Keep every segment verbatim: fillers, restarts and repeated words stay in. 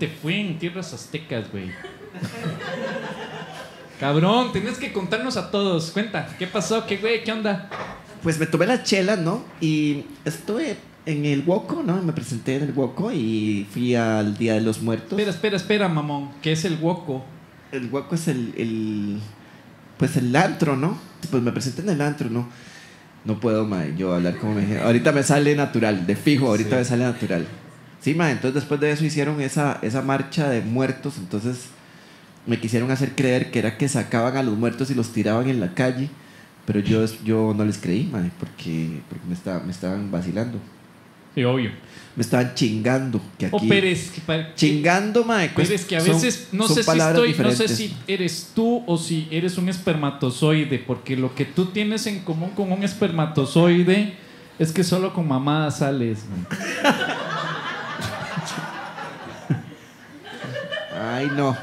te fue en tierras aztecas, güey? Cabrón, tenés que contarnos a todos. Cuenta, ¿qué pasó? ¿Qué, güey? ¿Qué onda? Pues me tomé las chelas, ¿no? Y estuve en el Woco, ¿no? Me presenté en el Woco y fui al Día de los Muertos. Espera, espera, espera, mamón. ¿Qué es el Woco? El Woco es el, el... Pues el antro, ¿no? Pues me presenté en el antro, ¿no? No puedo, mae, yo hablar como me... Ahorita me sale natural, de fijo, ahorita sí. me sale natural. Sí, mae, entonces después de eso hicieron esa, esa marcha de muertos, entonces me quisieron hacer creer que era que sacaban a los muertos y los tiraban en la calle, pero yo, yo no les creí, mae, porque, porque me, estaba, me estaban vacilando. Sí, obvio. Me estaban chingando. Que aquí, o Pérez. Que para, chingando, mae. Pérez, que a veces son, no, son sé si estoy, no sé si eres tú o si eres un espermatozoide, porque lo que tú tienes en común con un espermatozoide es que solo con mamá sales, mae. Ay, no.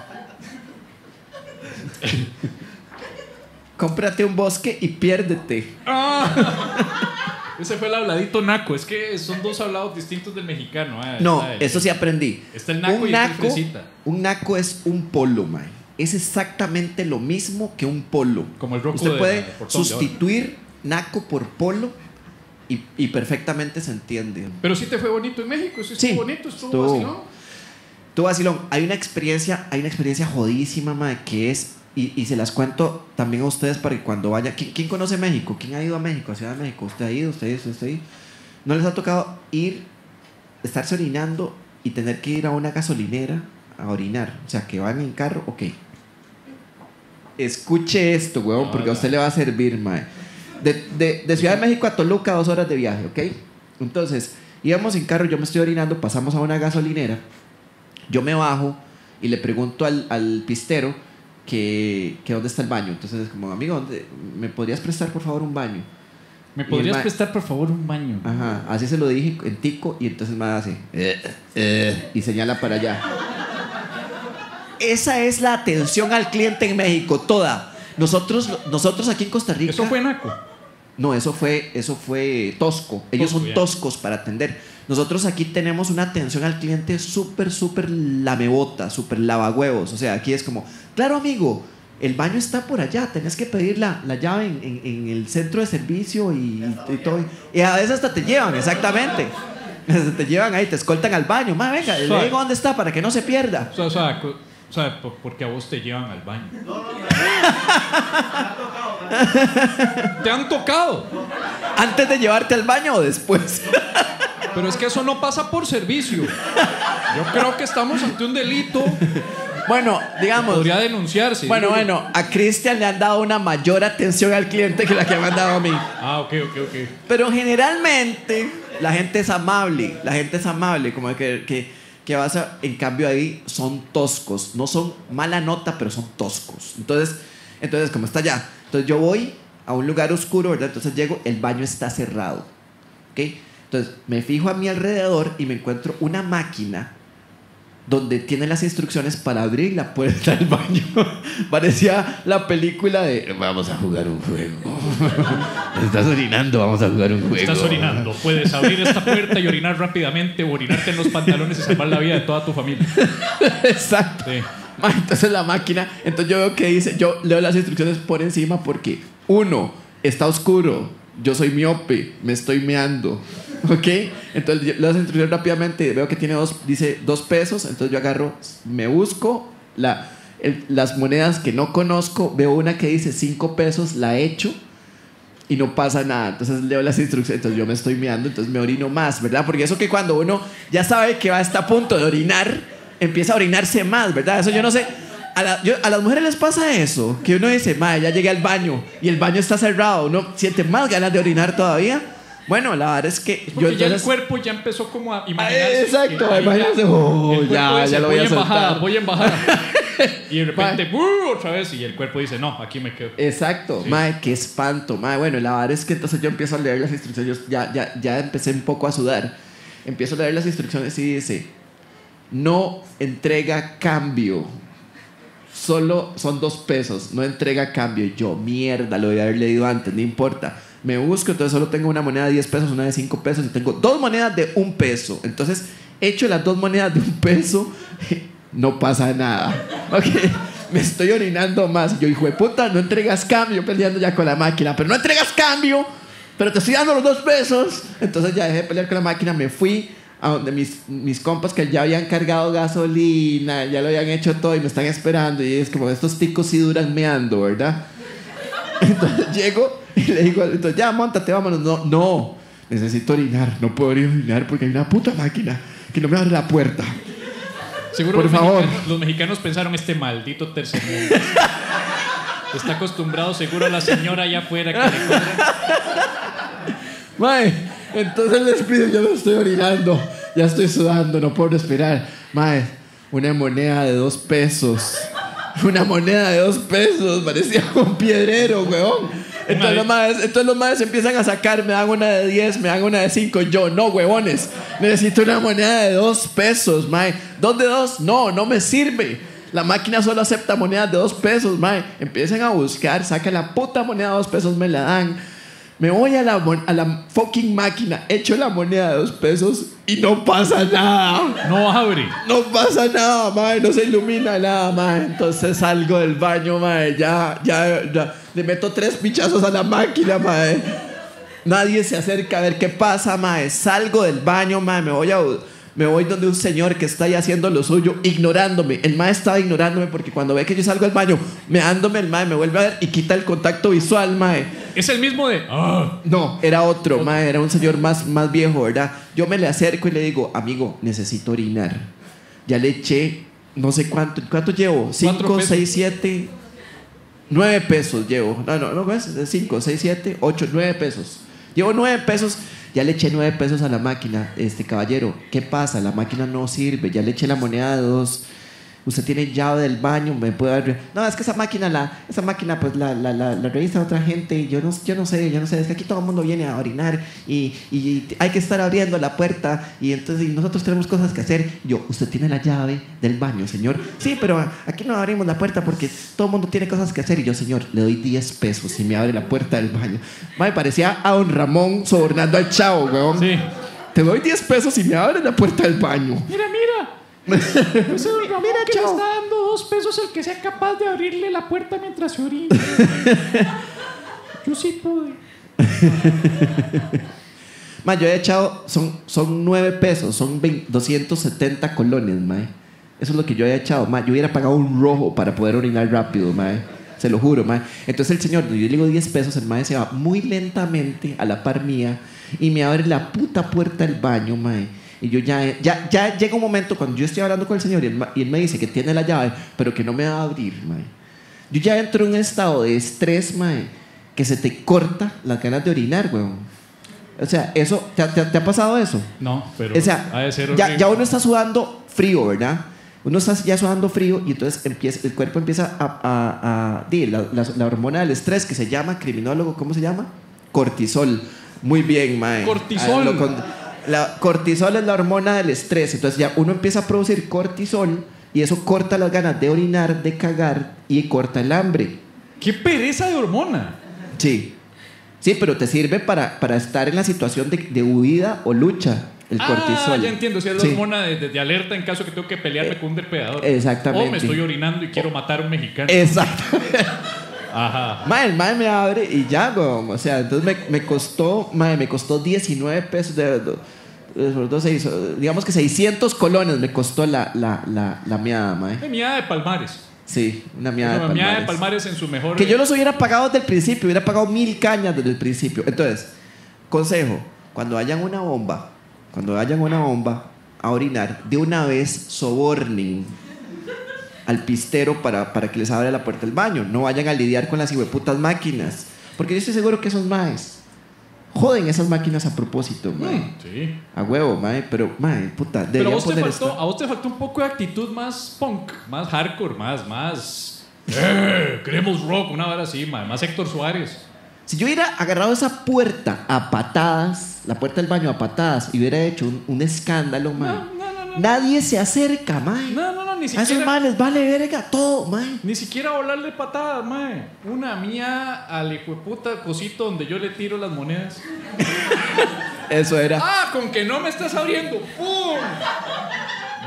Cómprate un bosque y piérdete. Ah. Ese fue el habladito naco. Es que son dos hablados distintos del mexicano. Ah, no, el, eso sí aprendí. Está el naco un y naco, está el fresita. Un naco es un polo, mae. Es exactamente lo mismo que un polo. Como el roco. Usted de puede la, sustituir naco por polo y, y perfectamente se entiende. Pero sí te fue bonito en México. Eso estuvo sí, bonito, estuvo, estuvo vacilón. Estuvo vacilón. Hay una experiencia, hay una experiencia jodísima, mae, que es... Y, y se las cuento también a ustedes para que cuando vaya... ¿Quién, ¿Quién conoce México? ¿Quién ha ido a México, a Ciudad de México? ¿Usted ha ido? ¿Usted ha ido? ¿Usted ha ido? ¿No les ha tocado ir, estarse orinando y tener que ir a una gasolinera a orinar? O sea, que van en carro, ok. Escuche esto, huevón, no, porque no. a usted le va a servir, mae. De, de, de Ciudad de México a Toluca, dos horas de viaje, ok. Entonces, íbamos en carro, yo me estoy orinando, pasamos a una gasolinera, yo me bajo y le pregunto al, al pistero Que, que dónde está el baño. Entonces es como, amigo, ¿dónde, ¿me podrías prestar por favor un baño? ¿Me podrías ma- prestar por favor un baño? Ajá, así se lo dije en tico. Y entonces me hace eh, eh, y señala para allá. Esa es la atención al cliente en México, toda. Nosotros, nosotros aquí en Costa Rica... ¿Eso fue naco? No, eso fue, eso fue tosco. Ellos tosco, son toscos ya. Para atender. Nosotros aquí tenemos una atención al cliente súper, súper lamebota, súper lavahuevos. O sea, aquí es como, claro, amigo, el baño está por allá, tenés que pedir la, la llave en, en, en el centro de servicio y, y todo. Y a veces hasta te llevan, exactamente. Te llevan ahí, te escoltan al baño. Ma, venga, le digo dónde está para que no se pierda. O sea, o sea, o sea, porque a vos te llevan al baño. No, no, no. ¿Te han tocado? ¿Antes de llevarte al baño o después? Pero es que eso no pasa por servicio. Yo creo que estamos ante un delito. Bueno, digamos... Podría denunciarse. Bueno, bueno, a Cristian le han dado una mayor atención al cliente que la que me han dado a mí. Ah, ok, ok, ok. Pero generalmente la gente es amable. La gente es amable. Como que, que, que vas a... En cambio ahí son toscos. No son mala nota, pero son toscos. Entonces, entonces como está allá. Entonces yo voy a un lugar oscuro, ¿verdad? Entonces llego, el baño está cerrado. ¿Ok? Entonces me fijo a mi alrededor y me encuentro una máquina donde tiene las instrucciones para abrir la puerta del baño. Parecía la película de vamos a jugar un juego. Estás orinando, vamos a jugar un juego. Estás orinando, puedes abrir esta puerta y orinar rápidamente o orinarte en los pantalones y salvar la vida de toda tu familia. Exacto. Sí. Entonces la máquina, entonces yo veo que dice, yo leo las instrucciones por encima porque uno, está oscuro, yo soy miope, me estoy meando, ¿ok? Entonces leo las instrucciones rápidamente, veo que tiene dos, dice dos pesos, entonces yo agarro, me busco la, el, las monedas que no conozco, veo una que dice cinco pesos, la echo y no pasa nada. Entonces leo las instrucciones, entonces yo me estoy meando, entonces me orino más, ¿verdad? Porque eso que cuando uno ya sabe que va a estar a punto de orinar, empieza a orinarse más, ¿verdad? Eso yo no sé. A, la, yo, a las mujeres les pasa eso, que uno dice, madre, ya llegué al baño y el baño está cerrado, uno siente más ganas de orinar todavía. Bueno, la verdad es que es yo ya entonces... el cuerpo ya empezó como a imaginarse. Exacto, a imaginarse, oh, ya, dice, ya lo voy, voy a soltar. Embajada, voy a embajada. Y de repente, ¡uh! Otra vez, y el cuerpo dice, no, aquí me quedo. Exacto, sí. Madre, qué espanto, madre. Bueno, la verdad es que entonces yo empiezo a leer las instrucciones, ya, ya, ya empecé un poco a sudar. Empiezo a leer las instrucciones y dice, no entrega cambio. Solo son dos pesos, no entrega cambio. Y yo, mierda, lo voy a haber leído antes, no importa. Me busco, entonces solo tengo una moneda de diez pesos, una de cinco pesos y tengo dos monedas de un peso. Entonces echo las dos monedas de un peso, no pasa nada. Ok, me estoy orinando más. Yo, hijo de puta, no entregas cambio, peleando ya con la máquina, pero no entregas cambio, pero te estoy dando los dos pesos. Entonces ya dejé de pelear con la máquina, me fui a donde mis, mis compas que ya habían cargado gasolina, ya lo habían hecho todo y me están esperando. Y es como, estos ticos sí duran meando, ¿verdad? Entonces llego y le digo, entonces, ya, móntate, vámonos. No, no, necesito orinar, no puedo orinar porque hay una puta máquina que no me abre la puerta. Seguro por los favor. Mexicanos, los mexicanos pensaron, este maldito tercermundo está acostumbrado seguro a la señora allá afuera que le cobra. Mae, entonces les pido, yo me estoy orinando, ya estoy sudando, no puedo respirar. Mae, una moneda de dos pesos. Una moneda de dos pesos, parecía un piedrero, weón. Entonces los, maes, entonces los maes empiezan a sacar, me dan una de diez, me dan una de cinco. Yo, no, huevones, necesito una moneda de dos pesos, mae. ¿Dos de dos? No, no me sirve. La máquina solo acepta monedas de dos pesos, mae. Empiezan a buscar, sacan la puta moneda de dos pesos, me la dan. Me voy a la, a la fucking máquina, echo la moneda de dos pesos y no pasa nada. No abre. No pasa nada, mae, no se ilumina nada, mae. Entonces salgo del baño, mae, ya, ya, ya. Le meto tres pichazos a la máquina, mae. Nadie se acerca a ver qué pasa, mae. Salgo del baño, mae, me voy a... Me voy donde un señor que está ahí haciendo lo suyo, ignorándome. El mae estaba ignorándome porque cuando ve que yo salgo del baño, meándome, el mae me vuelve a ver y quita el contacto visual, mae. ¿Es el mismo de...? Oh. No, era otro, mae. Era un señor más, más viejo, ¿verdad? Yo me le acerco y le digo, amigo, necesito orinar. Ya le eché, no sé cuánto. ¿Cuánto llevo? Cinco, seis, siete... Nueve pesos llevo. No, no, no, ¿ves? Cinco, seis, siete, ocho, nueve pesos. Llevo nueve pesos... Ya le eché nueve pesos a la máquina, este caballero. ¿Qué pasa? La máquina no sirve. Ya le eché la moneda de dos. Usted tiene llave del baño, me puede dar... No, es que esa máquina, la, esa máquina, pues la, la, la, la revisa otra gente. Y yo no, yo no sé, yo no sé. Es que aquí todo el mundo viene a orinar y, y hay que estar abriendo la puerta. Y entonces y nosotros tenemos cosas que hacer. Yo, usted tiene la llave del baño, señor. Sí, pero aquí no abrimos la puerta porque todo el mundo tiene cosas que hacer. Y yo, señor, le doy diez pesos y me abre la puerta del baño. Me parecía a don Ramón sobornando al chavo, weón. Sí. Te doy diez pesos y me abre la puerta del baño. Mira, mira. Ese don Ramón Mira, que chao. le está dando dos pesos el que sea capaz de abrirle la puerta mientras se orina. Yo sí pude. Ma, yo he echado, son, son nueve pesos, son veinte, doscientos setenta colones, mae. Eso es lo que yo he echado, mae. Yo hubiera pagado un rojo para poder orinar rápido, mae. Se lo juro, mae. Entonces el señor, yo le digo diez pesos, el mae se va muy lentamente a la par mía y me abre la puta puerta del baño, mae. Y yo ya, ya, ya llega un momento cuando yo estoy hablando con el señor y él, y él me dice que tiene la llave, pero que no me va a abrir, mae. Yo ya entro en un estado de estrés, mae, que se te corta las ganas de orinar, weón. O sea, eso, ¿te, te, te ha pasado eso? No, pero O sea, ha de ser ya, horrible. ya uno está sudando frío, ¿verdad? Uno está ya sudando frío y entonces empieza, el cuerpo empieza a... a, a di, la, la, la hormona del estrés que se llama, criminólogo, ¿cómo se llama? Cortisol. Muy bien, mae. Cortisol. Ah, con, la cortisol es la hormona del estrés. Entonces ya uno empieza a producir cortisol y eso corta las ganas de orinar, de cagar y corta el hambre. ¡Qué pereza de hormona! Sí. Sí, pero te sirve para, para estar en la situación de, de huida o lucha. El ah, cortisol. ya entiendo. Si es la Sí. hormona de, de, de alerta en caso que tengo que pelearme eh, con un depredador. Exactamente. O me estoy orinando y quiero matar a un mexicano. Exactamente. Ajá. Mae, el mae me abre y ya, weón. O sea, entonces me, me costó, mae, me costó diecinueve pesos de, de, de, de, de digamos que seiscientos colones me costó la, la, la, la miada, mae. Una miada de Palmares. Sí, una miada una de Palmares. miada de Palmares en su mejor... Que yo los hubiera pagado desde el principio, hubiera pagado mil cañas desde el principio. Entonces, consejo, cuando hayan una bomba, cuando hayan una bomba a orinar, de una vez sobornen al pistero para, para que les abra la puerta del baño. No vayan a lidiar con las hijueputas máquinas. Porque yo estoy seguro que esos maes joden esas máquinas a propósito, mae. Mm, sí. A huevo, mae. Pero, mae, puta, Pero a vos, te poner faltó, esto. a vos te faltó un poco de actitud más punk, más hardcore, más, más... Eh, queremos rock, una hora así, mae. Más Héctor Suárez. Si yo hubiera agarrado esa puerta a patadas, la puerta del baño a patadas, y hubiera hecho un, un escándalo, mae. No, no, no, no. Nadie se acerca, mae. No, no, no, ni A esos siquiera... males vale verga todo, mae. Ni siquiera volarle patadas, mae. Una mía al hijo de puta cosito donde yo le tiro las monedas. Eso era. Ah, con que no me estás abriendo. ¡Pum!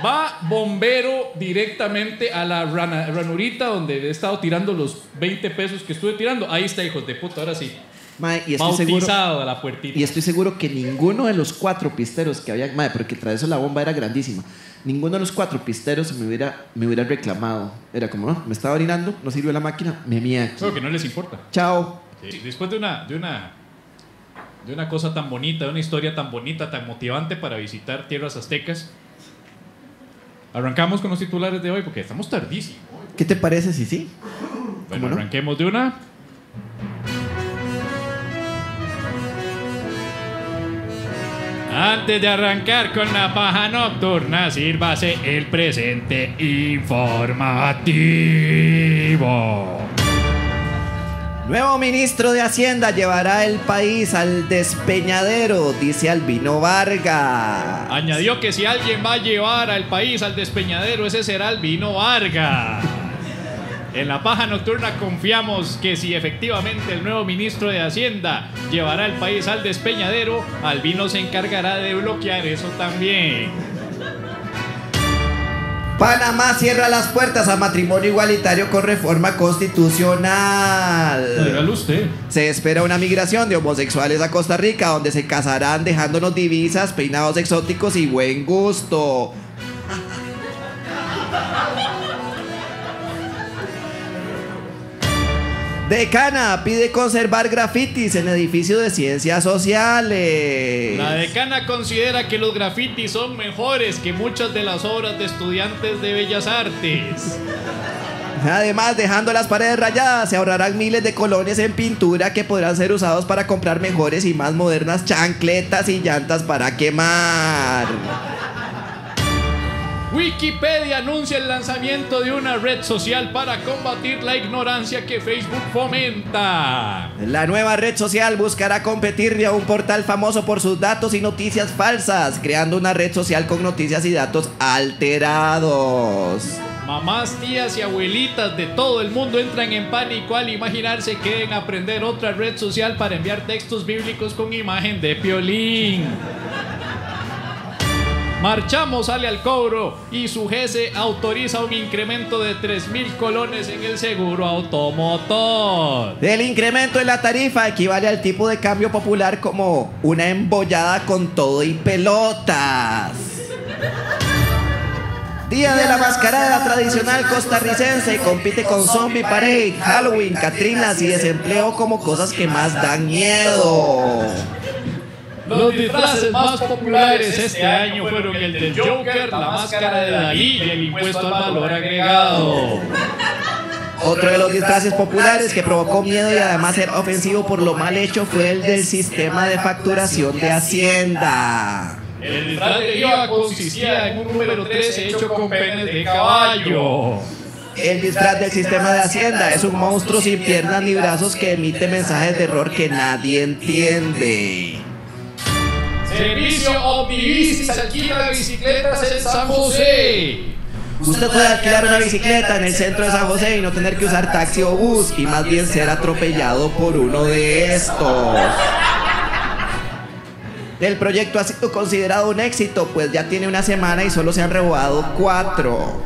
Va bombero directamente a la rana, ranurita donde he estado tirando los veinte pesos que estuve tirando. Ahí está, hijos de puta, ahora sí. Mae, y estoy bautizado seguro, a la puertita. Y estoy seguro que ninguno de los cuatro pisteros que había, mae, porque tras eso la bomba era grandísima. Ninguno de los cuatro pisteros me hubiera, me hubiera reclamado. Era como, no, me estaba orinando, no sirvió la máquina, me mía aquí. Creo que no les importa. Chao. Sí, después de una, de una, de una cosa tan bonita, de una historia tan bonita, tan motivante para visitar tierras aztecas, arrancamos con los titulares de hoy porque estamos tardísimo. ¿Qué te parece si sí? Bueno, no? arranquemos de una. Antes de arrancar con la paja nocturna, sírvase el presente informativo. Nuevo ministro de Hacienda llevará el país al despeñadero, dice Albino Vargas. Añadió que si alguien va a llevar al país al despeñadero, ese será Albino Vargas. En la paja nocturna confiamos que si efectivamente el nuevo ministro de Hacienda llevará el país al despeñadero, Albino se encargará de bloquear eso también. Panamá cierra las puertas a matrimonio igualitario con reforma constitucional. Dígalo usted. Se espera una migración de homosexuales a Costa Rica, donde se casarán dejándonos divisas, peinados exóticos y buen gusto. Decana pide conservar grafitis en edificio de ciencias sociales. La decana considera que los grafitis son mejores que muchas de las obras de estudiantes de bellas artes. Además, dejando las paredes rayadas, se ahorrarán miles de colones en pintura que podrán ser usados para comprar mejores y más modernas chancletas y llantas para quemar. Wikipedia anuncia el lanzamiento de una red social para combatir la ignorancia que Facebook fomenta. La nueva red social buscará competirle a un portal famoso por sus datos y noticias falsas, creando una red social con noticias y datos alterados. Mamás, tías y abuelitas de todo el mundo entran en pánico al imaginarse que deben aprender otra red social para enviar textos bíblicos con imagen de Piolín. Marchamos sale al cobro y su jefe autoriza un incremento de tres mil colones en el seguro automotor. El incremento en la tarifa equivale al tipo de cambio popular como una embollada con todo y pelotas. Día de la mascarada tradicional costarricense, compite con Zombie Parade, Halloween, Catrinas y desempleo como cosas que más dan miedo. Los disfraces más populares este año fueron el del Joker, la máscara de Dalí y el impuesto al valor agregado. Otro de los disfraces populares que provocó miedo y además era ofensivo por lo mal hecho fue el del sistema de facturación de Hacienda. El disfraz de IVA consistía en un número trece hecho con penes de caballo. El disfraz del sistema de Hacienda es un monstruo sin piernas ni brazos que emite mensajes de error que nadie entiende. Servicio Omnibici alquila bicicletas en San José. Usted puede alquilar una bicicleta en el centro de San José y no tener que usar taxi o bus y más bien ser atropellado por uno de estos. El proyecto ha sido considerado un éxito, pues ya tiene una semana y solo se han robado cuatro.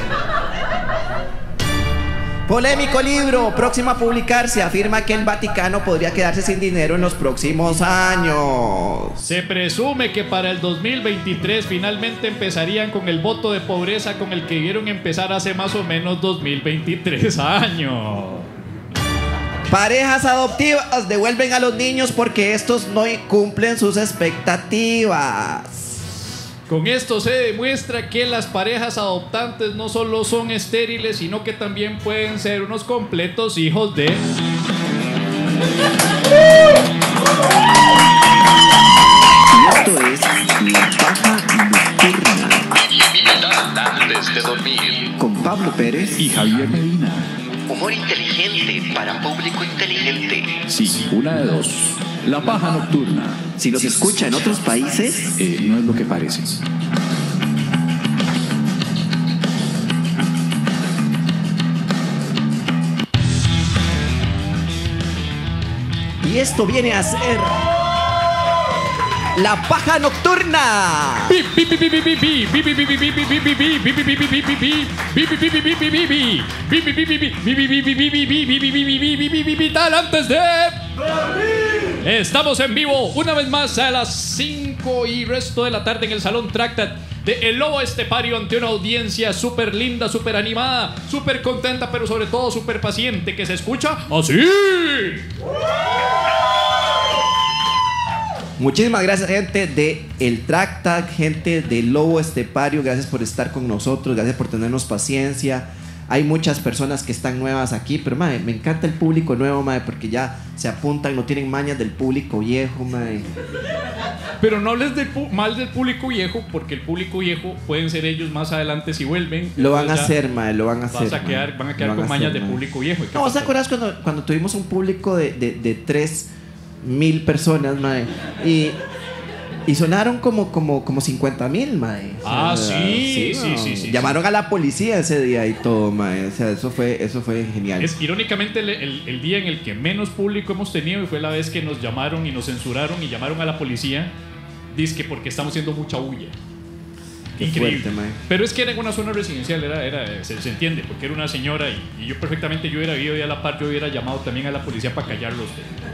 Polémico libro, próximo a publicarse, afirma que el Vaticano podría quedarse sin dinero en los próximos años. Se presume que para el dos mil veintitrés finalmente empezarían con el voto de pobreza con el que debieron empezar hace más o menos dos mil veintitrés años. Parejas adoptivas devuelven a los niños porque estos no cumplen sus expectativas. Con esto se demuestra que las parejas adoptantes no solo son estériles, sino que también pueden ser unos completos hijos de... Esto es La Paja Nocturna. Antes de dormir. Con Pablo Pérez y Javier Medina. Humor inteligente para público inteligente. Sí, una de dos. La Paja Nocturna. Si los escucha en otros países, eh, no es lo que parece. Y esto viene a ser La Paja Nocturna. Antes de estamos en vivo una vez más a las cinco y resto de la tarde en el Salón Tractat de El Lobo Estepario ante una audiencia súper linda, súper animada, súper contenta, pero sobre todo súper paciente que se escucha así. Muchísimas gracias, gente de El Tractat, gente del Lobo Estepario. Gracias por estar con nosotros, gracias por tenernos paciencia. Hay muchas personas que están nuevas aquí, pero mae, me encanta el público nuevo, mae, porque ya se apuntan, no tienen mañas del público viejo, mae. Pero no hables del mal del público viejo, porque el público viejo pueden ser ellos más adelante si vuelven. Lo van a hacer, mae, lo van a hacer. A quedar, van a quedar con mañas de público viejo. No, ¿vos te acuerdas cuando, cuando tuvimos un público de, de, de tres mil personas, mae? Y... Y sonaron como, como, como cincuenta mil, mae. O sea, ah, sí, sí, no. sí, sí, sí. Llamaron sí. a la policía ese día y todo, mae. O sea, eso fue, eso fue genial. Es irónicamente el, el, el día en el que menos público hemos tenido y fue la vez que nos llamaron y nos censuraron y llamaron a la policía. Dizque porque estamos haciendo mucha bulla. Qué Increíble. fuerte, mae. Pero es que era en una zona residencial, era, era, se, se entiende, porque era una señora y, y yo perfectamente, yo hubiera vivido y a la par, yo hubiera llamado también a la policía para callarlos.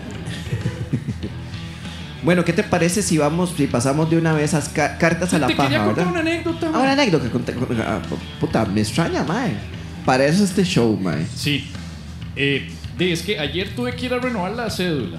Bueno, ¿qué te parece si vamos, si pasamos de una vez a ca cartas a la Te paja, quería contar ¿verdad? una anécdota. Ah, una anécdota. Ah, puta, me extraña, mae. Para eso este show, mae. Sí. Eh, de, es que ayer tuve que ir a renovar la cédula.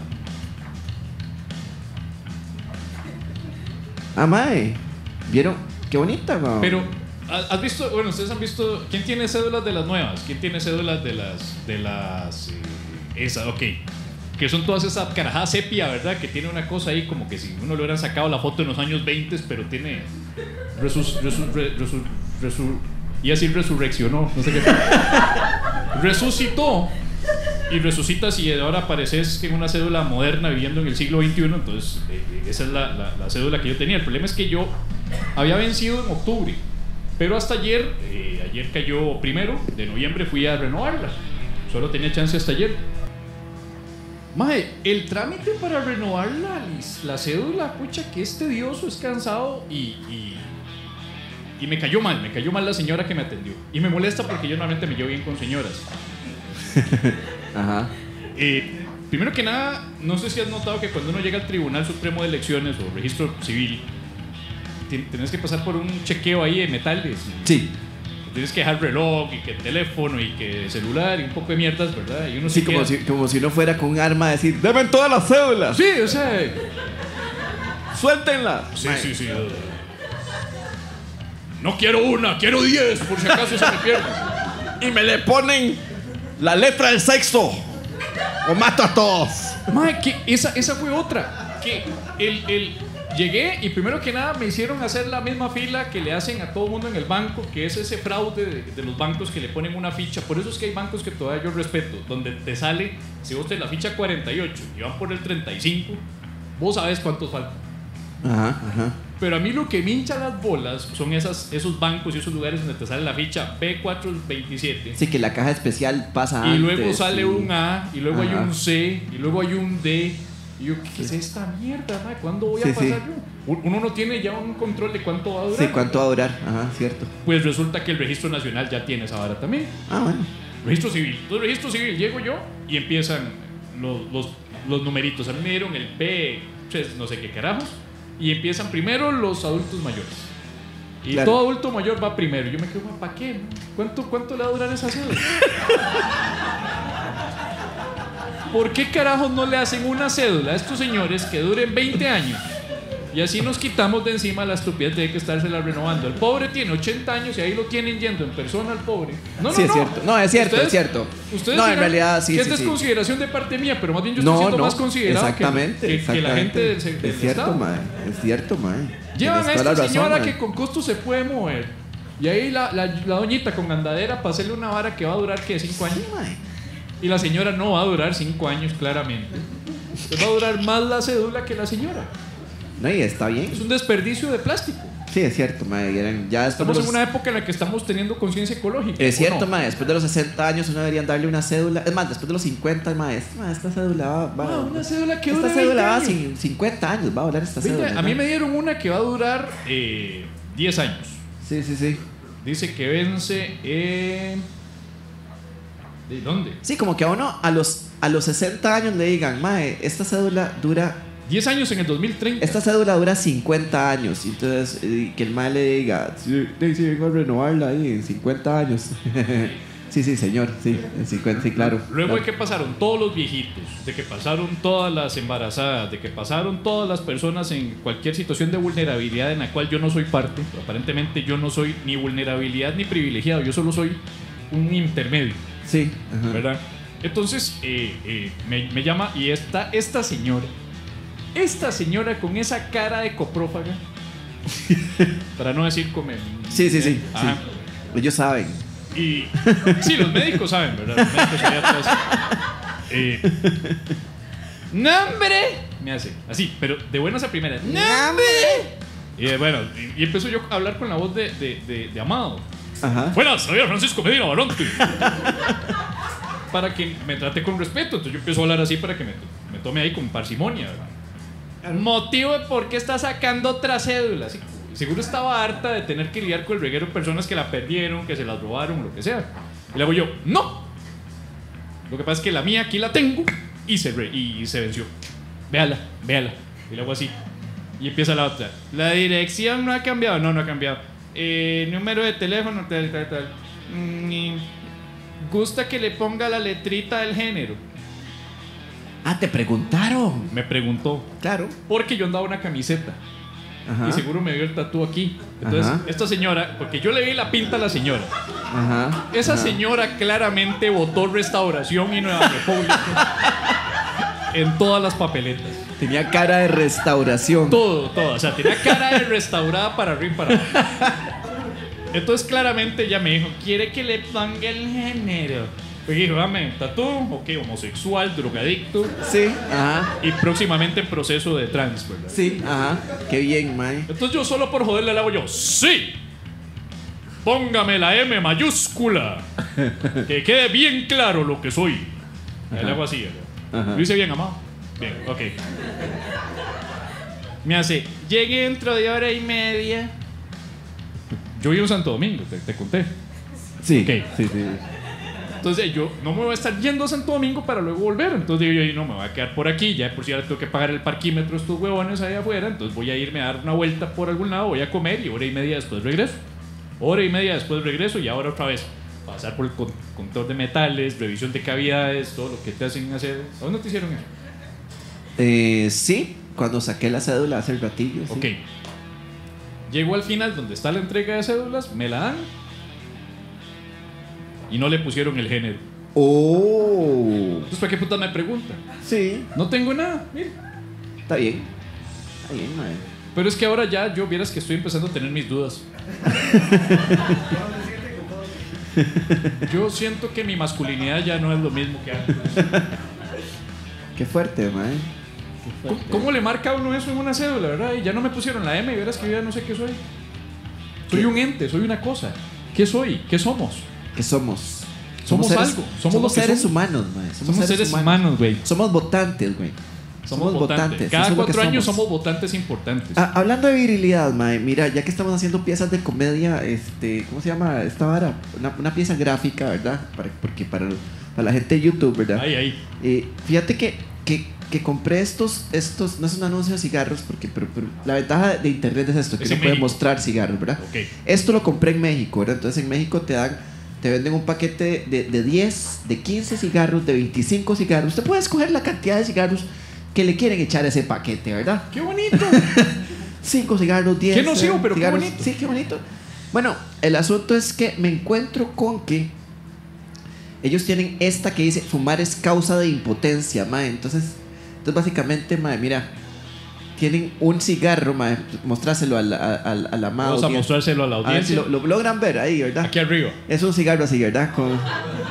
Ah, mae. ¿Vieron? Qué bonita, mae. Pero, ¿has visto? Bueno, ustedes han visto. ¿Quién tiene cédulas de las nuevas? ¿Quién tiene cédulas de las. de las. Eh, esas, ok. Que son todas esas carajadas sepia, ¿verdad? Que tiene una cosa ahí como que si uno le hubieran sacado la foto en los años veinte, pero tiene. Resus, resus, resus, resus, y así resurreccionó, no sé qué. Resucitó. Y resucitas y ahora apareces en una cédula moderna viviendo en el siglo veintiuno. Entonces, eh, esa es la, la, la cédula que yo tenía. El problema es que yo había vencido en octubre, pero hasta ayer, eh, ayer cayó primero de noviembre, fui a renovarla. Solo tenía chance hasta ayer. Mae, el trámite para renovar la, la cédula, pucha, que es tedioso, es cansado y, y, y me cayó mal, me cayó mal la señora que me atendió. Y me molesta porque yo normalmente me llevo bien con señoras. Ajá. Eh, primero que nada, no sé si has notado que cuando uno llega al Tribunal Supremo de Elecciones o Registro Civil, tienes que pasar por un chequeo ahí de metales. Sí. Tienes que dejar reloj y que teléfono y que celular y un poco de mierdas, ¿verdad? Y uno Sí, se como queda... si, como si uno fuera con un arma a decir, ¡deben todas las cédulas! Sí, o sea... ¡Suéltenla! Sí, sí, sí. No quiero una, quiero diez, por si acaso se me pierde. Y me le ponen la letra del sexto. O mato a todos. Mae, que esa, esa fue otra. Que el, el, llegué y primero que nada me hicieron hacer la misma fila que le hacen a todo mundo en el banco, que es ese fraude de, de los bancos que le ponen una ficha. Por eso es que hay bancos que todavía yo respeto, donde te sale, si vos tenés la ficha cuarenta y ocho y van por el treinta y cinco, vos sabes cuántos faltan. Ajá, ajá. Pero a mí lo que me hincha las bolas son esas, esos bancos y esos lugares donde te sale la ficha B cuatrocientos veintisiete. Sí, que la caja especial pasa y antes. Y luego sale sí. un A, y luego Ajá. hay un C, y luego hay un D. Y yo, ¿qué es esta mierda, man? ¿Cuándo voy a sí, pasar sí. yo? Uno no tiene ya un control de cuánto va a durar. Sí, cuánto va a durar. Ajá, cierto. Pues resulta que el Registro Nacional ya tiene esa vara también. Ah, bueno. Registro Civil. Entonces, Registro Civil, llego yo y empiezan los, los, los numeritos. A mí me dieron el P, no sé qué carajos. Y empiezan primero los adultos mayores. Y claro. todo adulto mayor va primero. Yo me quedo, ¿para qué? ¿Cuánto, ¿Cuánto le va a durar esa cédula? ¿Por qué carajos no le hacen una cédula a estos señores que duren veinte años? Y así nos quitamos de encima la estupidez de que estársela renovando. El pobre tiene ochenta años y ahí lo tienen yendo en persona al pobre. No, no, sí, es no. cierto. No, es cierto, Ustedes, es cierto. Ustedes no, digan en realidad sí, que sí, es sí. desconsideración de parte mía, pero más bien yo no, estoy siendo no, más considerado exactamente, que, que, exactamente. que la gente del, del Es cierto, Estado. mae. Es cierto, mae. Llevan a Tienes esta toda la señora razón, que mae. con costo se puede mover. Y ahí la, la, la doñita con andadera para hacerle una vara que va a durar, ¿qué? ¿Cinco años? Sí, mae. Y la señora no va a durar cinco años, claramente. Entonces va a durar más la cédula que la señora. No, y está bien. Es un desperdicio de plástico. Sí, es cierto, mae. Eran, ya estamos los... en una época en la que estamos teniendo conciencia ecológica. Es cierto, no? mae. Después de los sesenta años uno debería darle una cédula. Es más, después de los cincuenta, mae, mae esta cédula va... va no, una cédula que esta dura cédula va años. sin cincuenta años, va a volar esta veinte, cédula. A mí me dieron una que va a durar eh, diez años. Sí, sí, sí. Dice que vence en... ¿De dónde? Sí, como que a uno a los, a los sesenta años le digan, mae, esta cédula dura... diez años en el dos mil treinta. Esta cédula dura cincuenta años. Y entonces, eh, que el mae le diga, sí, sí, vengo a renovarla ahí en cincuenta años. Sí, sí, señor, sí, en cincuenta, sí, claro. Luego claro. de que pasaron todos los viejitos, de que pasaron todas las embarazadas, de que pasaron todas las personas en cualquier situación de vulnerabilidad en la cual yo no soy parte, aparentemente yo no soy ni vulnerabilidad ni privilegiado, yo solo soy un intermedio. Sí, ajá. ¿Verdad? Entonces, eh, eh, me, me llama y esta, esta señora, esta señora con esa cara de coprófaga, para no decir come. Sí, sí, sí, Ajá. sí. Ellos saben. Y sí, los médicos saben, ¿verdad? Los médicos allá atrás. Eh, ¡Nombre! Me hace así, pero de buenas a primeras. ¡Nombre! Y eh, bueno, y, y empezó yo a hablar con la voz de, de, de, de Amado. Ajá. Buenas, soy Francisco Medina Baronte. Para que me trate con respeto. Entonces yo empiezo a hablar así para que me, me tome ahí con parsimonia, ¿verdad? Motivo de por qué está sacando otra cédula. ¿Sí? Seguro estaba harta de tener que lidiar con el reguero de personas que la perdieron, que se las robaron, lo que sea. Y le hago yo, no. Lo que pasa es que la mía aquí la tengo y se, re, y se venció. Véala, véala. Y le hago así. Y empieza la otra. La dirección no ha cambiado. No, no ha cambiado. Eh, número de teléfono, tal, tal, tal. Mm, gusta que le ponga la letrita del género. Ah, te preguntaron. Me preguntó. Claro. Porque yo andaba una camiseta. Ajá. Y seguro me vio el tatú aquí. Entonces, Ajá. esta señora, porque yo le vi la pinta a la señora. Ajá. Esa Ajá. señora claramente votó Restauración y Nueva República en todas las papeletas. Tenía cara de restauración. Todo, todo. O sea, tenía cara de restaurada para arriba y para abajo. Entonces, claramente ella me dijo, ¿quiere que le ponga el género? Y dijo, dame, tatú, ok, homosexual, drogadicto. Sí, ajá. Y próximamente en proceso de trans, ¿verdad? Sí, ajá. Qué bien, mae. Entonces yo solo por joderle le hago yo, ¡sí! Póngame la M mayúscula. Que quede bien claro lo que soy. Y le hago así, ¿verdad? Ajá. Lo hice bien, amado. Bien, ok. Me hace, llegue dentro de hora y media. Yo vivo en Santo Domingo, te, te conté. Sí, Ok. sí, sí. Entonces yo no me voy a estar yendo a Santo Domingo para luego volver. Entonces digo yo, no, me voy a quedar por aquí. Ya por si ahora tengo que pagar el parquímetro a estos huevones ahí afuera. Entonces voy a irme a dar una vuelta por algún lado, voy a comer y hora y media después regreso. Hora y media después regreso y ahora otra vez pasar por el con control de metales, revisión de cavidades, todo lo que te hacen hacer. ¿A dónde te hicieron eso? Eh, sí, cuando saqué la cédula hace el ratillo. Sí. Ok. Llego al final donde está la entrega de cédulas, me la dan y no le pusieron el género. Oh. Entonces, ¿para qué puta me pregunta? Sí, No tengo nada, mire. está bien. Está bien, mae. Pero es que ahora ya yo vieras que estoy empezando a tener mis dudas. Yo siento que mi masculinidad ya no es lo mismo que antes. Qué fuerte, mae. Qué ¿Cómo, fuerte. cómo le marca a uno eso en una cédula, verdad? Y ya no me pusieron la M, verás que yo ya no sé qué soy. Soy ¿Qué? un ente, soy una cosa. ¿Qué soy? ¿Qué somos? ¿Qué somos? Somos seres, algo. Somos, Somos lo que seres somos. humanos, mae. Somos seres humanos, güey. Somos votantes, güey. Somos, votantes. eso Cada es lo que cuatro años somos. somos votantes importantes. Ah, hablando de virilidad, mae, mira, ya que estamos haciendo piezas de comedia, este, ¿cómo se llama esta vara? Una, una pieza gráfica, ¿verdad? Para, porque para, para la gente de YouTube, ¿verdad? Ahí, ahí. Eh, fíjate que, que, que compré estos, estos, no es un anuncio de cigarros, porque pero, pero la ventaja de internet es esto, que Es no en puede México. mostrar cigarros, ¿verdad? Ok. Esto lo compré en México, ¿verdad? Entonces en México te dan, te venden un paquete de, de diez, de quince cigarros, de veinticinco cigarros. Usted puede escoger la cantidad de cigarros que le quieren echar a ese paquete, ¿verdad? ¡Qué bonito! Cinco cigarros, diez. Qué nocivo, eh, pero qué cigarros. bonito. Sí, qué bonito. Bueno, el asunto es que me encuentro con que ellos tienen esta que dice fumar es causa de impotencia, mae. Entonces, entonces básicamente, mae, mira, tienen un cigarro, mae, mostrárselo a la, a, a, a la Vamos a mostrárselo a la A ver si audiencia. lo, lo logran ver ahí, ¿verdad? Aquí arriba. Es un cigarro así, ¿verdad? Con,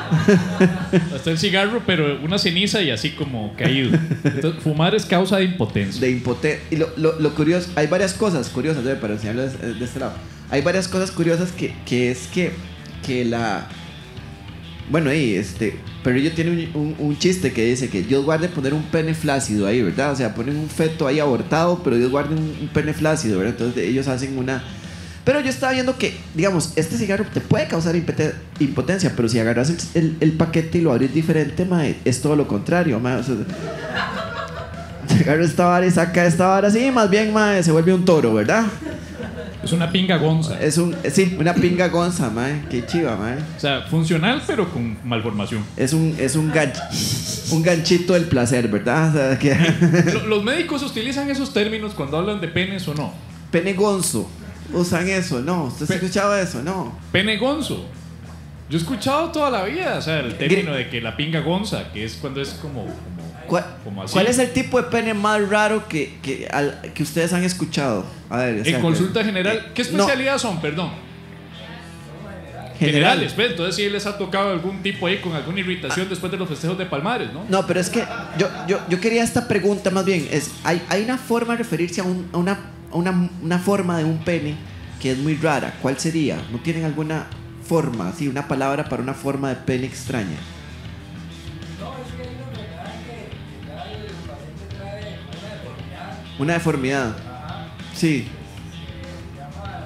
Está el cigarro, pero una ceniza y así como caído. Entonces, fumar es causa de impotencia. De impotencia. Y lo, lo, lo curioso, hay varias cosas curiosas, ¿eh? Para enseñarles de, de este lado. Hay varias cosas curiosas que, que es que, que la... Bueno, ahí, este... Perrillo tiene un, un, un chiste que dice que Dios guarde poner un pene flácido ahí, ¿verdad? O sea, ponen un feto ahí abortado, pero Dios guarde un, un pene flácido, ¿verdad? Entonces ellos hacen una... Pero yo estaba viendo que, digamos, este cigarro te puede causar impotencia, pero si agarras el, el, el paquete y lo abrís diferente, mae, es todo lo contrario, mae. O sea, agarra esta vara y saca esta vara así, más bien, mae, se vuelve un toro, ¿verdad? Es una pinga gonza. Es un, sí, una pinga gonza, mae. Qué chiva, mae. O sea, funcional, pero con malformación. Es un, es un, ganch, un ganchito del placer, ¿verdad? O sea, que... ¿Los médicos utilizan esos términos cuando hablan de penes o no? Pene gonzo. Usan eso, no. ¿Usted Pe- ha escuchado eso? No. Pene gonzo. Yo he escuchado toda la vida, o sea, el término de que la pinga gonza, que es cuando es como, como, ¿Cuál, como así. ¿Cuál es el tipo de pene más raro que, que, al, que ustedes han escuchado? A ver, o sea, en consulta que, general, ¿qué no. especialidad son? Perdón. General. Generales, pues, entonces sí les ha tocado algún tipo ahí con alguna irritación ah. después de los festejos de Palmares, ¿no? No, pero es que yo, yo, yo quería esta pregunta más bien. Es, hay, hay una forma de referirse a, un, a, una, a una, una forma de un pene que es muy rara. ¿Cuál sería? ¿No tienen alguna forma, sí, una palabra para una forma de pene extraña? No, es que hay una enfermedad que, que trae, el paciente trae una deformidad. Una deformidad. Ajá. Sí. Se llama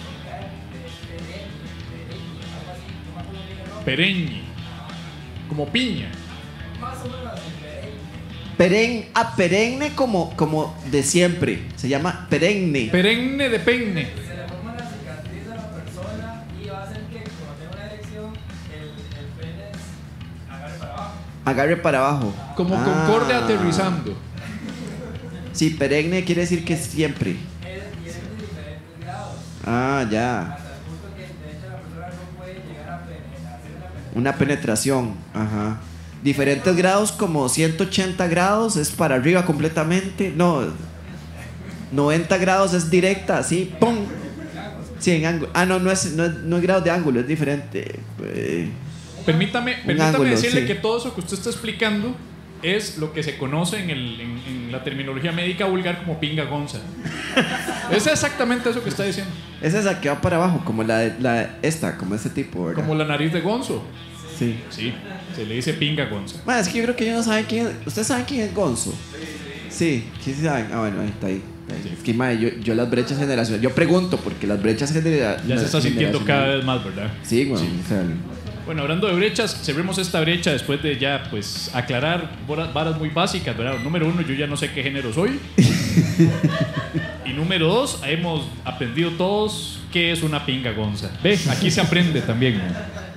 Pereñe. Como piña. más o menos así, perenne. Peren, ah, perenne como, como de siempre. Se llama perenne. Perenne de penne. Se le forma una cicatriz a la persona y va a hacer que cuando tenga una erección el, el pene agarre para abajo. Agarre para abajo. Como Ah. Concorde aterrizando. Sí, perenne quiere decir que es siempre. Es, y es de diferentes grados. Ah, ya. Hasta el punto que de hecho la persona no puede llegar a penetra- hacer Una una penetración. penetración. Ajá. Diferentes grados, como ciento ochenta grados es para arriba completamente. No, noventa grados es directa, así, ¡pum! Sí, en ángulo. Ah, no, no es, no es, no es grado de ángulo, es diferente. Eh, Permítame, permítame ángulo, decirle sí. que todo eso que usted está explicando es lo que se conoce en, el, en, en la terminología médica vulgar como pinga gonza. Es exactamente eso que está diciendo. es esa que va para abajo, como la, de- la esta, como ese tipo, ¿verdad? Como la nariz de gonzo. Sí. Sí, se le dice pinga gonza. Bueno, es que yo creo que ellos no saben quién es. ¿Ustedes saben quién es Gonzo? Sí, sí, sí saben. Ah, bueno, ahí está ahí. Sí. Es que, madre, yo, yo las brechas generacionales. Yo pregunto, porque las brechas generacionales. Ya se está sintiendo cada vez más, ¿verdad? Sí, bueno, Sí. o sea, Bueno, hablando de brechas, cerremos esta brecha después de ya, pues, aclarar varas varas muy básicas, ¿verdad? Número uno, yo ya no sé qué género soy. Y número dos, hemos aprendido todos qué es una pinga gonza. Ve, aquí se aprende también, ¿no?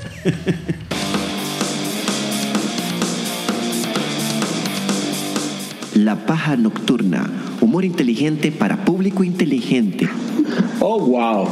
La paja nocturna. Humor inteligente para público inteligente. Oh, wow.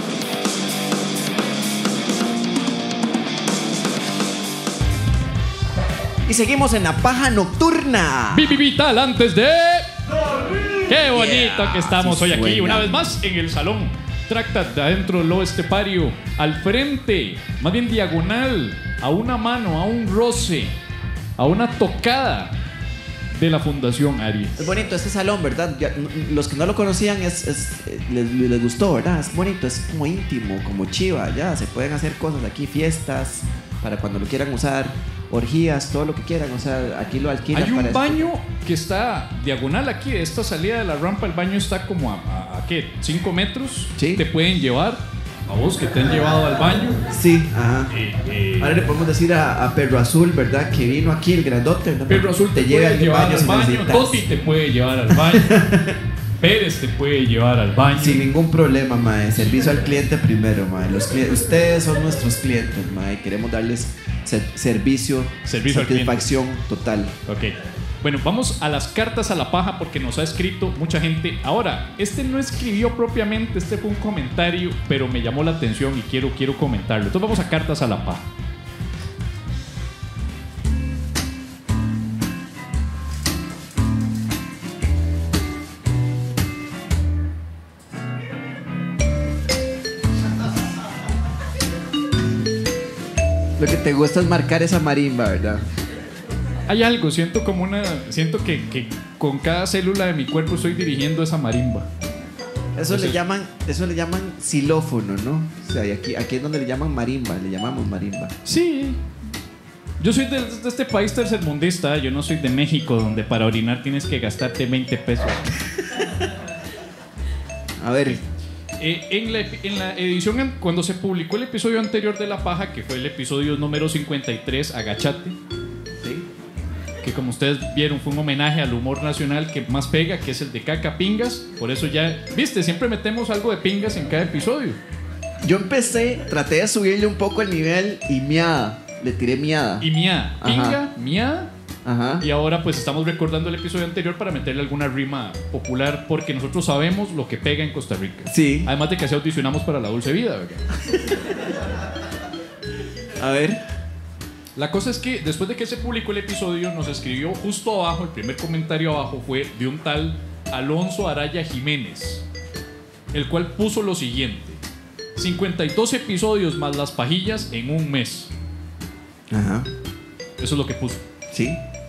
Y seguimos en la paja nocturna. Vivi Vital antes de... ¡Qué bonito Yeah, que estamos sí hoy aquí! suena. Una vez más en el salón Tracta de adentro del lobo estepario, al frente, más bien diagonal, a una mano, a un roce, a una tocada de la Fundación Aries. Es bonito este salón, ¿verdad? Ya, los que no lo conocían es, es, les, les gustó, ¿verdad? Es bonito, es como íntimo, como chiva, ya. Se pueden hacer cosas aquí, fiestas, para cuando lo quieran usar, orgías, todo lo que quieran. O sea, aquí lo alquilan. Hay un para esto. baño que está diagonal aquí, de esta salida de la rampa. El baño está como a, a, a ¿qué? ¿cinco metros? Sí. Te pueden llevar, a vos que te han llevado al baño. Sí, ajá. Eh, eh, Ahora le podemos decir a, a Perro Azul, ¿verdad? Que vino aquí, el grandote. ¿no? Perro Azul te, te lleva puede al llevar baño al si baño, necesitas. Toti te puede llevar al baño, Pérez te puede llevar al baño. Sin ningún problema, mae. Servicio al cliente primero, mae. Los cli- ustedes son nuestros clientes, mae. Queremos darles ser- servicio, Servicio al satisfacción total. Ok. Bueno, vamos a las cartas a la paja porque nos ha escrito mucha gente. Ahora, este no escribió propiamente, este fue un comentario, pero me llamó la atención y quiero, quiero comentarlo. Entonces vamos a cartas a la paja. Lo que te gusta es marcar esa marimba, ¿verdad? Hay algo, siento como una. Siento que, que con cada célula de mi cuerpo estoy dirigiendo esa marimba. Eso Entonces, le llaman, eso le llaman xilófono, ¿no? O sea, y aquí, aquí es donde le llaman marimba, le llamamos marimba. Sí. Yo soy de, de este país tercermundista, yo no soy de México, donde para orinar tienes que gastarte veinte pesos. A ver. Eh, en, la, en la edición, an- cuando se publicó el episodio anterior de La Paja, que fue el episodio número cincuenta y tres, Agachate, ¿Sí? que como ustedes vieron fue un homenaje al humor nacional que más pega, que es el de caca pingas. Por eso ya, viste, siempre metemos algo de pingas en cada episodio. Yo empecé, traté de subirle un poco el nivel y miada. Le tiré miada. Y miada, pinga, Ajá. miada. Ajá. Y ahora pues estamos recordando el episodio anterior para meterle alguna rima popular, porque nosotros sabemos lo que pega en Costa Rica. Sí. Además de que así audicionamos para La Dulce Vida, ¿verdad? A ver. La cosa es que después de que se publicó el episodio, nos escribió justo abajo, el primer comentario abajo fue de un tal Alonso Araya Jiménez, el cual puso lo siguiente: cincuenta y dos episodios más las pajillas en un mes. Ajá. Eso es lo que puso. Sí.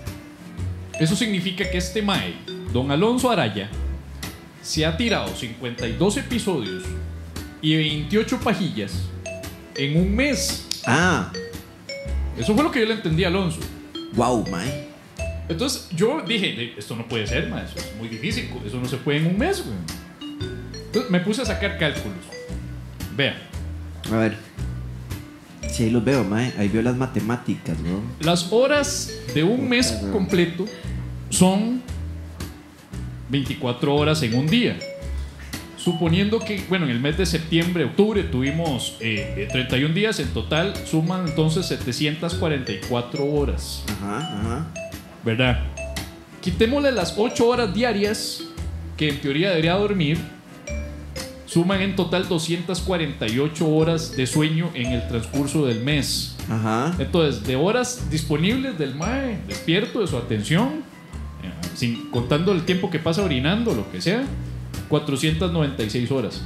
Eso significa que este mae, don Alonso Araya, se ha tirado cincuenta y dos episodios y veintiocho pajillas en un mes. Ah. Eso fue lo que yo le entendí a Alonso. Wow, mae. Entonces yo dije, esto no puede ser, mae, eso es muy difícil, eso no se puede en un mes, güey. Entonces me puse a sacar cálculos. Vean, A ver. Sí, ahí los veo, mae. Ahí veo las matemáticas, ¿no? las horas de un mes completo son veinticuatro horas en un día. Suponiendo que, bueno, en el mes de septiembre, octubre tuvimos eh, treinta y un días, en total suman entonces setecientas cuarenta y cuatro horas, Ajá, ajá. ¿verdad? Quitémosle las ocho horas diarias, que en teoría debería dormir, suman en total doscientas cuarenta y ocho horas de sueño en el transcurso del mes. Ajá. Entonces, de horas disponibles del mae, despierto de su atención, eh, sin, contando el tiempo que pasa orinando, lo que sea, cuatrocientas noventa y seis horas.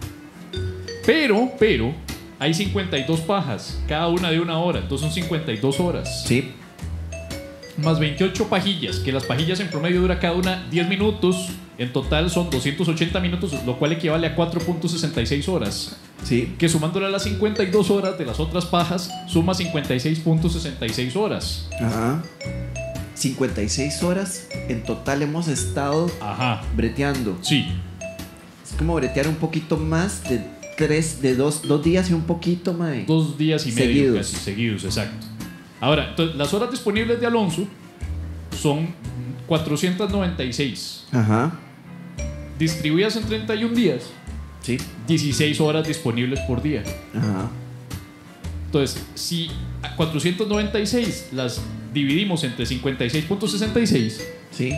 Pero, pero, hay cincuenta y dos pajas, cada una de una hora, entonces son cincuenta y dos horas. Sí. Más veintiocho pajillas, que las pajillas en promedio dura cada una diez minutos, en total son doscientos ochenta minutos, lo cual equivale a cuatro punto sesenta y seis horas. Sí. Que sumándole a las cincuenta y dos horas de las otras pajas, suma cincuenta y seis punto sesenta y seis horas. Ajá. cincuenta y seis horas en total hemos estado Ajá. breteando. Sí. Es como bretear un poquito más de tres, de dos, dos días y un poquito, mae. Dos días y medio Seguidos. casi, seguidos, exacto. Ahora, entonces, las horas disponibles de Alonso son cuatrocientas noventa y seis. Ajá. Distribuidas en treinta y un días, Sí. dieciséis horas disponibles por día. Ajá. Entonces, si a cuatrocientas noventa y seis las dividimos entre cincuenta y seis punto sesenta y seis, Sí.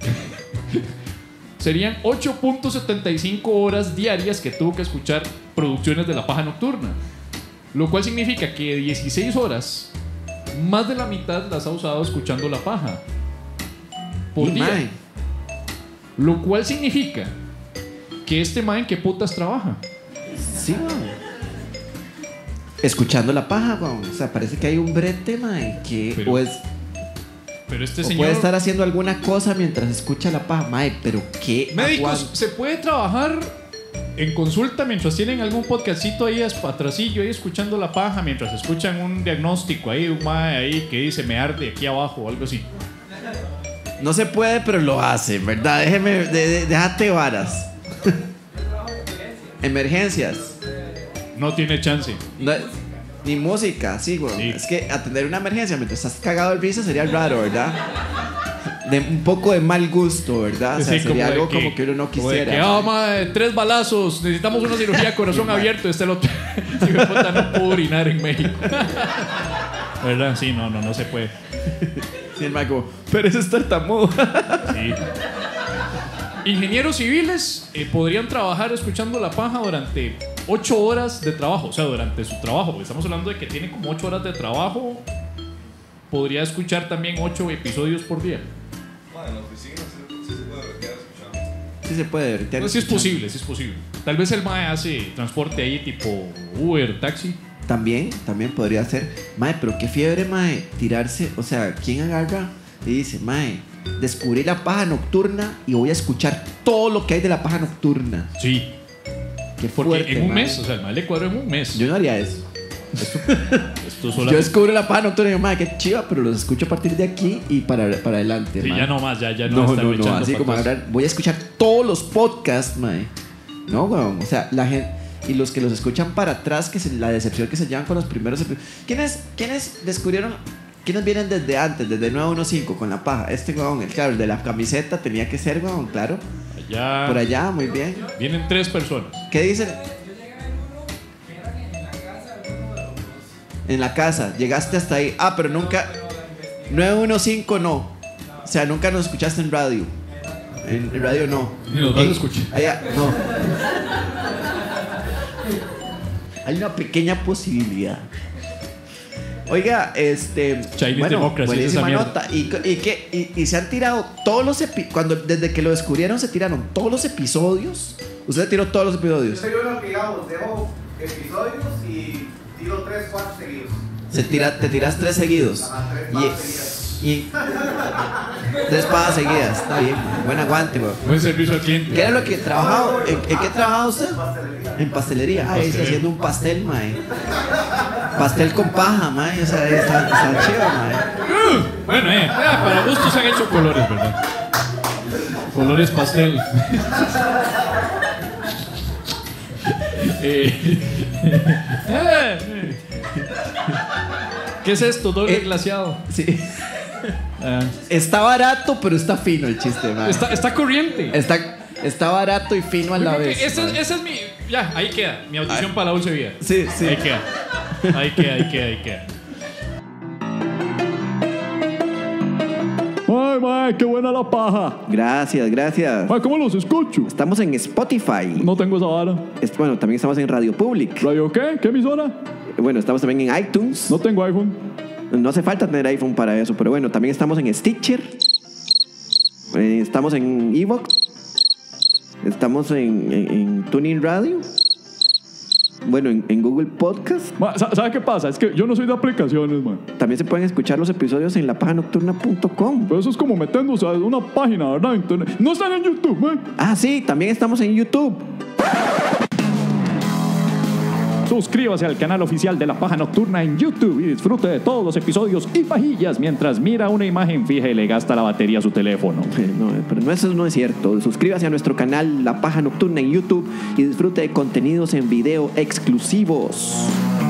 serían ocho punto setenta y cinco horas diarias que tuvo que escuchar producciones de La Paja Nocturna. Lo cual significa que dieciséis horas, más de la mitad las ha usado escuchando La Paja por Y, día. mae, Lo cual significa que este man en qué putas trabaja. sí, mae. Escuchando la paja, weón. O sea, parece que hay un brete, mae, que Pero- o, es, Pero este o señor... puede estar haciendo alguna cosa mientras escucha la paja, mae, pero qué Médicos, aguante. ¿se puede trabajar en consulta mientras tienen algún podcastito ahí atrasillo ahí escuchando La Paja, mientras escuchan un diagnóstico ahí, un mae ahí que dice me arde aquí abajo o algo así? No se puede, pero lo hace, ¿verdad? Déjeme, de- de- déjate varas. Emergencias. No tiene chance. No- ni música, sí, güey. Sí. Es que atender una emergencia mientras estás cagado de risa sería raro, ¿verdad? De un poco de mal gusto, ¿verdad? O sea, Sí, sería de algo como que uno no como de quisiera. que, ah, mae, tres balazos, necesitamos una cirugía de corazón abierto. Este lo si me puta, no puedo orinar en México. ¿Verdad? Sí, no, no, no se puede. Sí, el mago. Pero eso es tartamudo. Sí. Ingenieros civiles eh, podrían trabajar escuchando La Paja durante ocho horas de trabajo, o sea, durante su trabajo, porque estamos hablando de que tiene como ocho horas de trabajo. Podría escuchar también ocho episodios por día. Bueno, en la oficina sí, sí se puede quedar escuchando. Sí se puede. ahorita No, sí es posible, sí es posible. Tal vez el mae hace transporte ahí tipo Uber, taxi. También, también podría ser. Mae, pero qué fiebre, mae, tirarse. O sea, ¿quién agarra y dice, mae, descubrí la paja nocturna y voy a escuchar todo lo que hay de la paja nocturna? Sí. Qué Porque fuerte, en un mae. mes, o sea, el mal le cuadro en un mes. Yo no haría eso. Esto Yo solamente... descubro la paja nocturna y digo, mae, qué chiva, pero los escucho a partir de aquí y para, para adelante, Sí, mae. ya no más, ya, ya no, No, estar no, no, echando así como patas. agarrar, voy a escuchar todos los podcasts, mae. No, weón, o sea, la gente y los que los escuchan para atrás, que se, la decepción que se llevan con los primeros epi- ¿Quiénes, ¿Quiénes descubrieron? ¿Quiénes vienen desde antes, desde nueve uno cinco con la paja? Este weón, el, claro, el de la camiseta tenía que ser, weón, claro. Allá Por allá, muy bien. vienen tres personas. ¿Qué dicen? En la casa, llegaste hasta ahí. Ah, pero nunca. nueve uno cinco no. O sea, nunca nos escuchaste en radio. En, en radio no. Ni nos vas a En- escuchar. allá, no. Hay una pequeña posibilidad. Oiga, este. Chinese bueno, Democracy, buenísima esa mierda. nota. Y, y, que, y, y se han tirado todos los episodios. Cuando desde que lo descubrieron, se tiraron todos los episodios. Usted tiró todos los Yo episodios. soy uno que, digamos, dejo episodios y tiro tres, cuatro seguidos. Se tira, te tiras tres seguidos. Ajá, tres Y- pajas seguidas. Y tres pajas seguidas, está bien. Buen aguante, weón. Buen servicio al cliente. ¿Qué era lo que trabajaba? ¿En, en qué trabajaba usted? Pastelería. En pastelería. Ah, está Pastelería. haciendo un pastel, mae. Pastel con paja, mae. O sea, está, está chido, mae. Bueno, eh, ah, para gustos se han hecho colores, ¿verdad? Colores pastel. Eh, eh. ¿Qué es esto? Doble Eh, glaseado. Sí. Ah, Está barato, pero está fino el chiste, mae. está, está corriente. Está, está barato y fino a la Yo creo vez. que ese, mae. ese es mi. Ya, ahí queda. Mi audición para la dulce vida. Sí, sí. Ahí queda. Ahí queda, ahí queda, ahí queda. Ay, mae, qué buena la paja. Gracias, gracias. Mae, ¿cómo los escucho? Estamos en Spotify. No tengo esa vara. Es- bueno, también estamos en Radio Public. ¿Radio qué? ¿Qué emisora? Bueno, estamos también en iTunes. No tengo iPhone. No hace falta tener iPhone para eso, pero bueno, también estamos en Stitcher. Eh, estamos en Evox. Estamos en, en, en Tuning Radio. Bueno, en, en Google Podcast. Ma, sa- ¿Sabe qué pasa? Es que yo no soy de aplicaciones, man. También se pueden escuchar los episodios en la paja nocturna punto com. Pero eso es como metiéndose a una página, ¿verdad? Internet. No están en YouTube, man. Ah, sí, también estamos en YouTube. Suscríbase al canal oficial de La Paja Nocturna en YouTube y disfrute de todos los episodios y pajillas mientras mira una imagen fija y le gasta la batería a su teléfono. Eh, No, pero no, eso no es cierto. Suscríbase a nuestro canal La Paja Nocturna en YouTube y disfrute de contenidos en video exclusivos.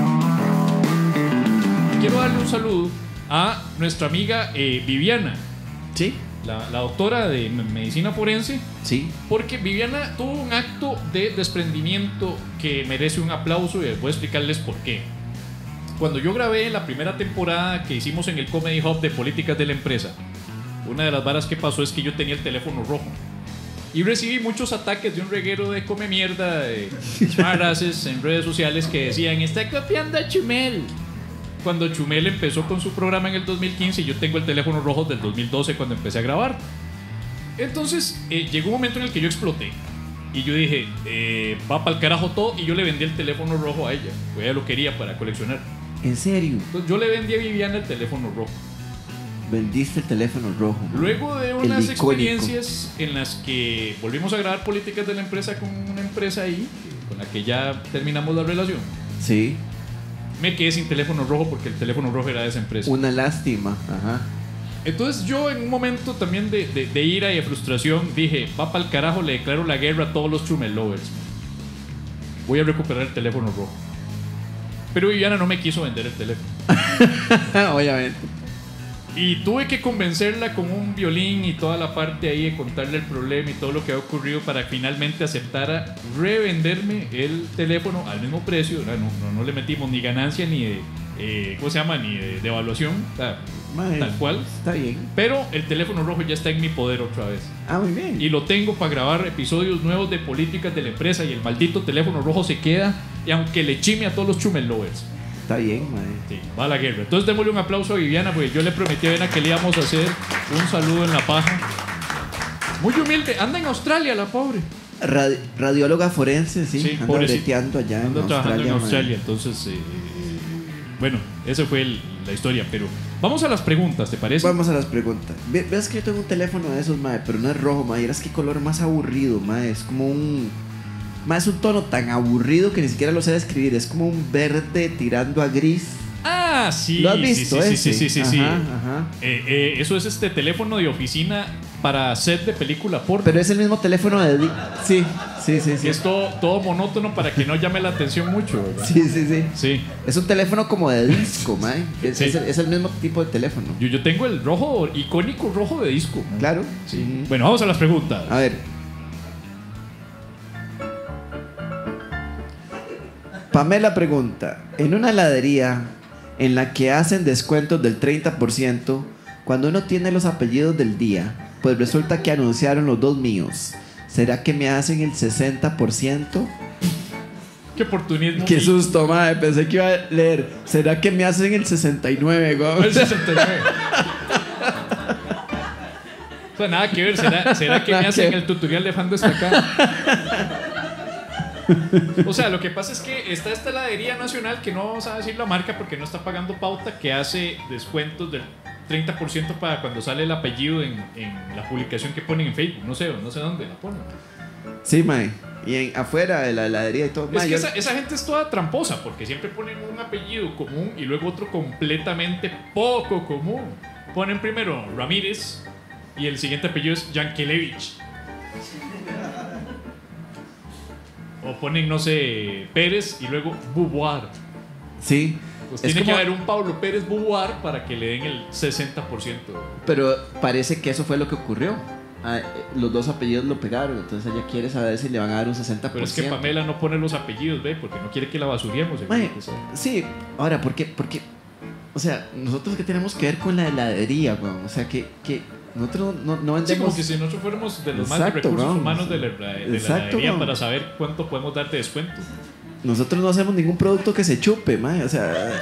Quiero darle un saludo a nuestra amiga eh, Viviana, Sí, la, la doctora de me- medicina forense, sí. porque Viviana tuvo un acto de desprendimiento que merece un aplauso y voy a explicarles por qué. Cuando yo grabé la primera temporada que hicimos en el Comedy Hub de Políticas de la Empresa, una de las varas que pasó es que yo tenía el teléfono rojo y recibí muchos ataques de un reguero de come mierda, de smartasses en redes sociales que decían: está copiando a Chumel. Cuando Chumel empezó con su programa en el dos mil quince y yo tengo el teléfono rojo del dos mil doce cuando empecé a grabar. Entonces eh, llegó un momento en el que yo exploté y yo dije, eh, va para el carajo todo, y yo le vendí el teléfono rojo a ella, pues ella lo quería para coleccionar. ¿En serio? Entonces yo le vendí a Viviana el teléfono rojo. Vendiste el teléfono rojo. Luego de El unas icónico. experiencias en las que volvimos a grabar Políticas de la Empresa con una empresa ahí, con la que ya terminamos la relación, Sí. me quedé sin teléfono rojo porque el teléfono rojo era de esa empresa. Una lástima. Ajá. Entonces yo, en un momento también de, de, de ira y de frustración, dije, va para el carajo, le declaro la guerra a todos los Chumel Lovers. Voy a recuperar el teléfono rojo. Pero Viviana no me quiso vender el teléfono. Obviamente. Y tuve que convencerla con un violín y toda la parte ahí de contarle el problema y todo lo que había ocurrido para que finalmente aceptara revenderme el teléfono al mismo precio. No, no, no le metimos ni ganancia ni de, eh, ¿cómo se llama? Ni de devaluación. O sea, Mae, tal cual. Está bien. Pero el teléfono rojo ya está en mi poder otra vez. Ah, muy bien. Y lo tengo para grabar episodios nuevos de Políticas de la Empresa, y el maldito teléfono rojo se queda, y aunque le chime a todos los Chumel Lovers. Está bien, mae. Sí, va a la guerra. Entonces démosle un aplauso a Viviana, porque yo le prometí a Viviana que le íbamos a hacer un saludo en la paja. Muy humilde. Anda en Australia, la pobre. Radi- radióloga forense, sí. Sí, anda pobrecita. breteando allá en Anda trabajando Australia. en mae. Australia, entonces, eh, bueno, esa fue el- la historia, pero vamos a las preguntas, ¿te parece? Vamos a las preguntas. Ve- Ves que yo tengo un teléfono de esos, mae, pero no es rojo, mae. Eras qué color más aburrido, mae. Es como un. Mae, es un tono tan aburrido que ni siquiera lo sé describir. Es como un verde tirando a gris. Ah, sí, ¿Lo has sí, visto sí, ese? sí, sí, sí, sí. Ajá, ajá. Eh, eh, eso es este teléfono de oficina para set de película porno. Pero es el mismo teléfono de. di- Sí, sí, sí, Y sí. es todo, todo monótono para que no llame la atención mucho, ¿verdad? Sí, sí, sí. Sí. Es un teléfono como de disco, mae. Es, Sí. es el, es el mismo tipo de teléfono. Yo, yo tengo el rojo, icónico rojo de disco. ¿no? Claro. Sí. Bueno, vamos a las preguntas. A ver. Pamela pregunta, en una heladería en la que hacen descuentos del treinta por ciento, cuando uno tiene los apellidos del día, pues resulta que anunciaron los dos míos. ¿Será que me hacen el sesenta por ciento? Qué oportunismo. Qué susto, madre. Pensé que iba a leer. ¿Será que me hacen el sesenta y nueve, güey? El sesenta y nueve. O sea, nada que ver. ¿Será, será que me Nada hacen que- el tutorial de fan destacado? O sea, lo que pasa es que está esta heladería nacional, que no vamos a decir la marca porque no está pagando pauta, que hace descuentos del treinta por ciento para cuando sale el apellido en, en la publicación que ponen en Facebook. No sé, no sé dónde la ponen. Sí, mae. Y en, afuera de la heladería y todo. Es Mae, que yo- esa, esa gente es toda tramposa porque siempre ponen un apellido común y luego otro completamente poco común. Ponen primero Ramírez y el siguiente apellido es Yankelevich. O ponen, no sé, Pérez y luego Bubuar. Sí. Pues Es tiene como- que haber un Pablo Pérez Bubuar para que le den el sesenta por ciento. Pero parece que eso fue lo que ocurrió. Ah, eh, los dos apellidos lo pegaron. Entonces ella quiere saber si le van a dar un sesenta por Pero es que ciento. Pamela no pone los apellidos, ¿ve? Porque no quiere que la basuriemos. según Mae, lo que sea. sí, ahora, ¿por qué? Porque, o sea, nosotros qué tenemos que ver con la heladería, weón. O sea, que, que nosotros no, no Sí, vendemos. como que si nosotros fuéramos de los más de Exacto, recursos vamos. humanos de la, de la Exacto, heladería vamos. para saber cuánto podemos darte descuento. Nosotros no hacemos ningún producto que se chupe, mae. O sea,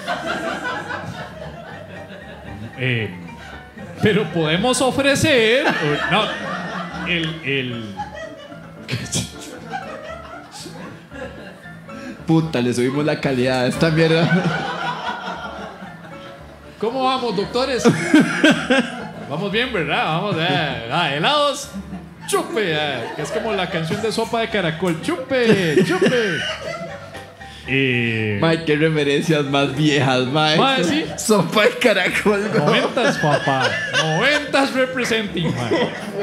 Eh, pero podemos ofrecer. o- No, el. el puta, le subimos la calidad a esta mierda. ¿Cómo vamos, doctores? Vamos bien, ¿verdad? Vamos, eh, ah, helados. Chupe, eh, que es como la canción de Sopa de Caracol. Chupe, chupe. Eh, Mae, qué referencias más viejas, mae. Mae, sí. Sopa de caracol, weón. Noventas, papá. Noventas representing, man.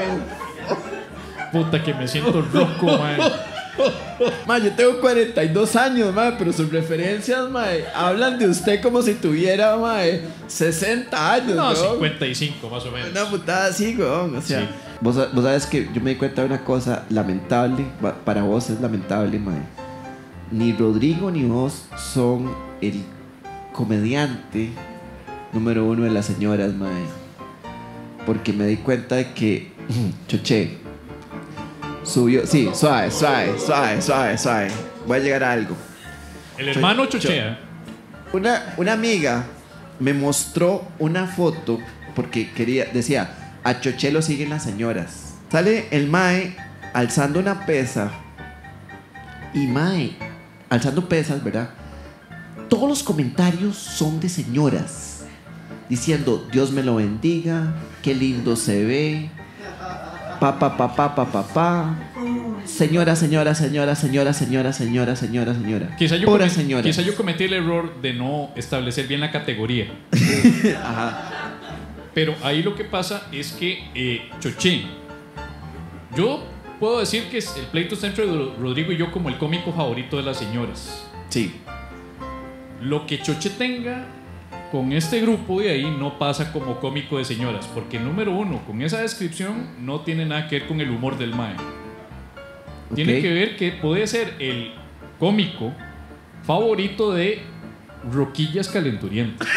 Puta que me siento loco, man. Mae, yo tengo cuarenta y dos años, mae, pero sus referencias, mae, hablan de usted como si tuviera, mae, sesenta años, No, weón. cincuenta y cinco más o menos. Una putada así, weón. O sea, Sí. vos, vos sabes que yo me di cuenta de una cosa lamentable. va- Para vos es lamentable, mae. Ni Rodrigo ni vos son el comediante número uno de las señoras, mae. Porque me di cuenta de que Choché subió. Sí, suave, suave, suave, suave, suave. Voy a llegar a algo. El hermano Cho- Chochea. Una, una amiga me mostró una foto porque quería, decía, a Choché lo siguen las señoras. Sale el mae alzando una pesa y mae alzando pesas, ¿verdad? Todos los comentarios son de señoras diciendo, Dios me lo bendiga, qué lindo se ve, pa pa pa pa pa pa pa. Señora, señora, señora, señora, señora, señora, señora, señora. Quizá yo, Pura comet- señora. quizá yo cometí el error de no establecer bien la categoría. Ajá. Pero ahí lo que pasa es que eh, Choché, yo puedo decir que es- el pleito está entre Ro- Rodrigo y yo como el cómico favorito de las señoras. Sí. Lo que Choché tenga con este grupo de ahí no pasa como cómico de señoras, porque número uno, con esa descripción no tiene nada que ver con el humor del mae. Tiene Ok. que ver que puede ser el cómico favorito de Roquillas Calenturientas.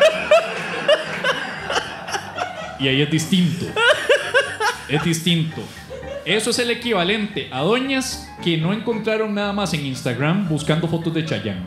Y ahí es distinto. Es distinto. Eso es el equivalente a doñas que no encontraron nada más en Instagram buscando fotos de Chayanne.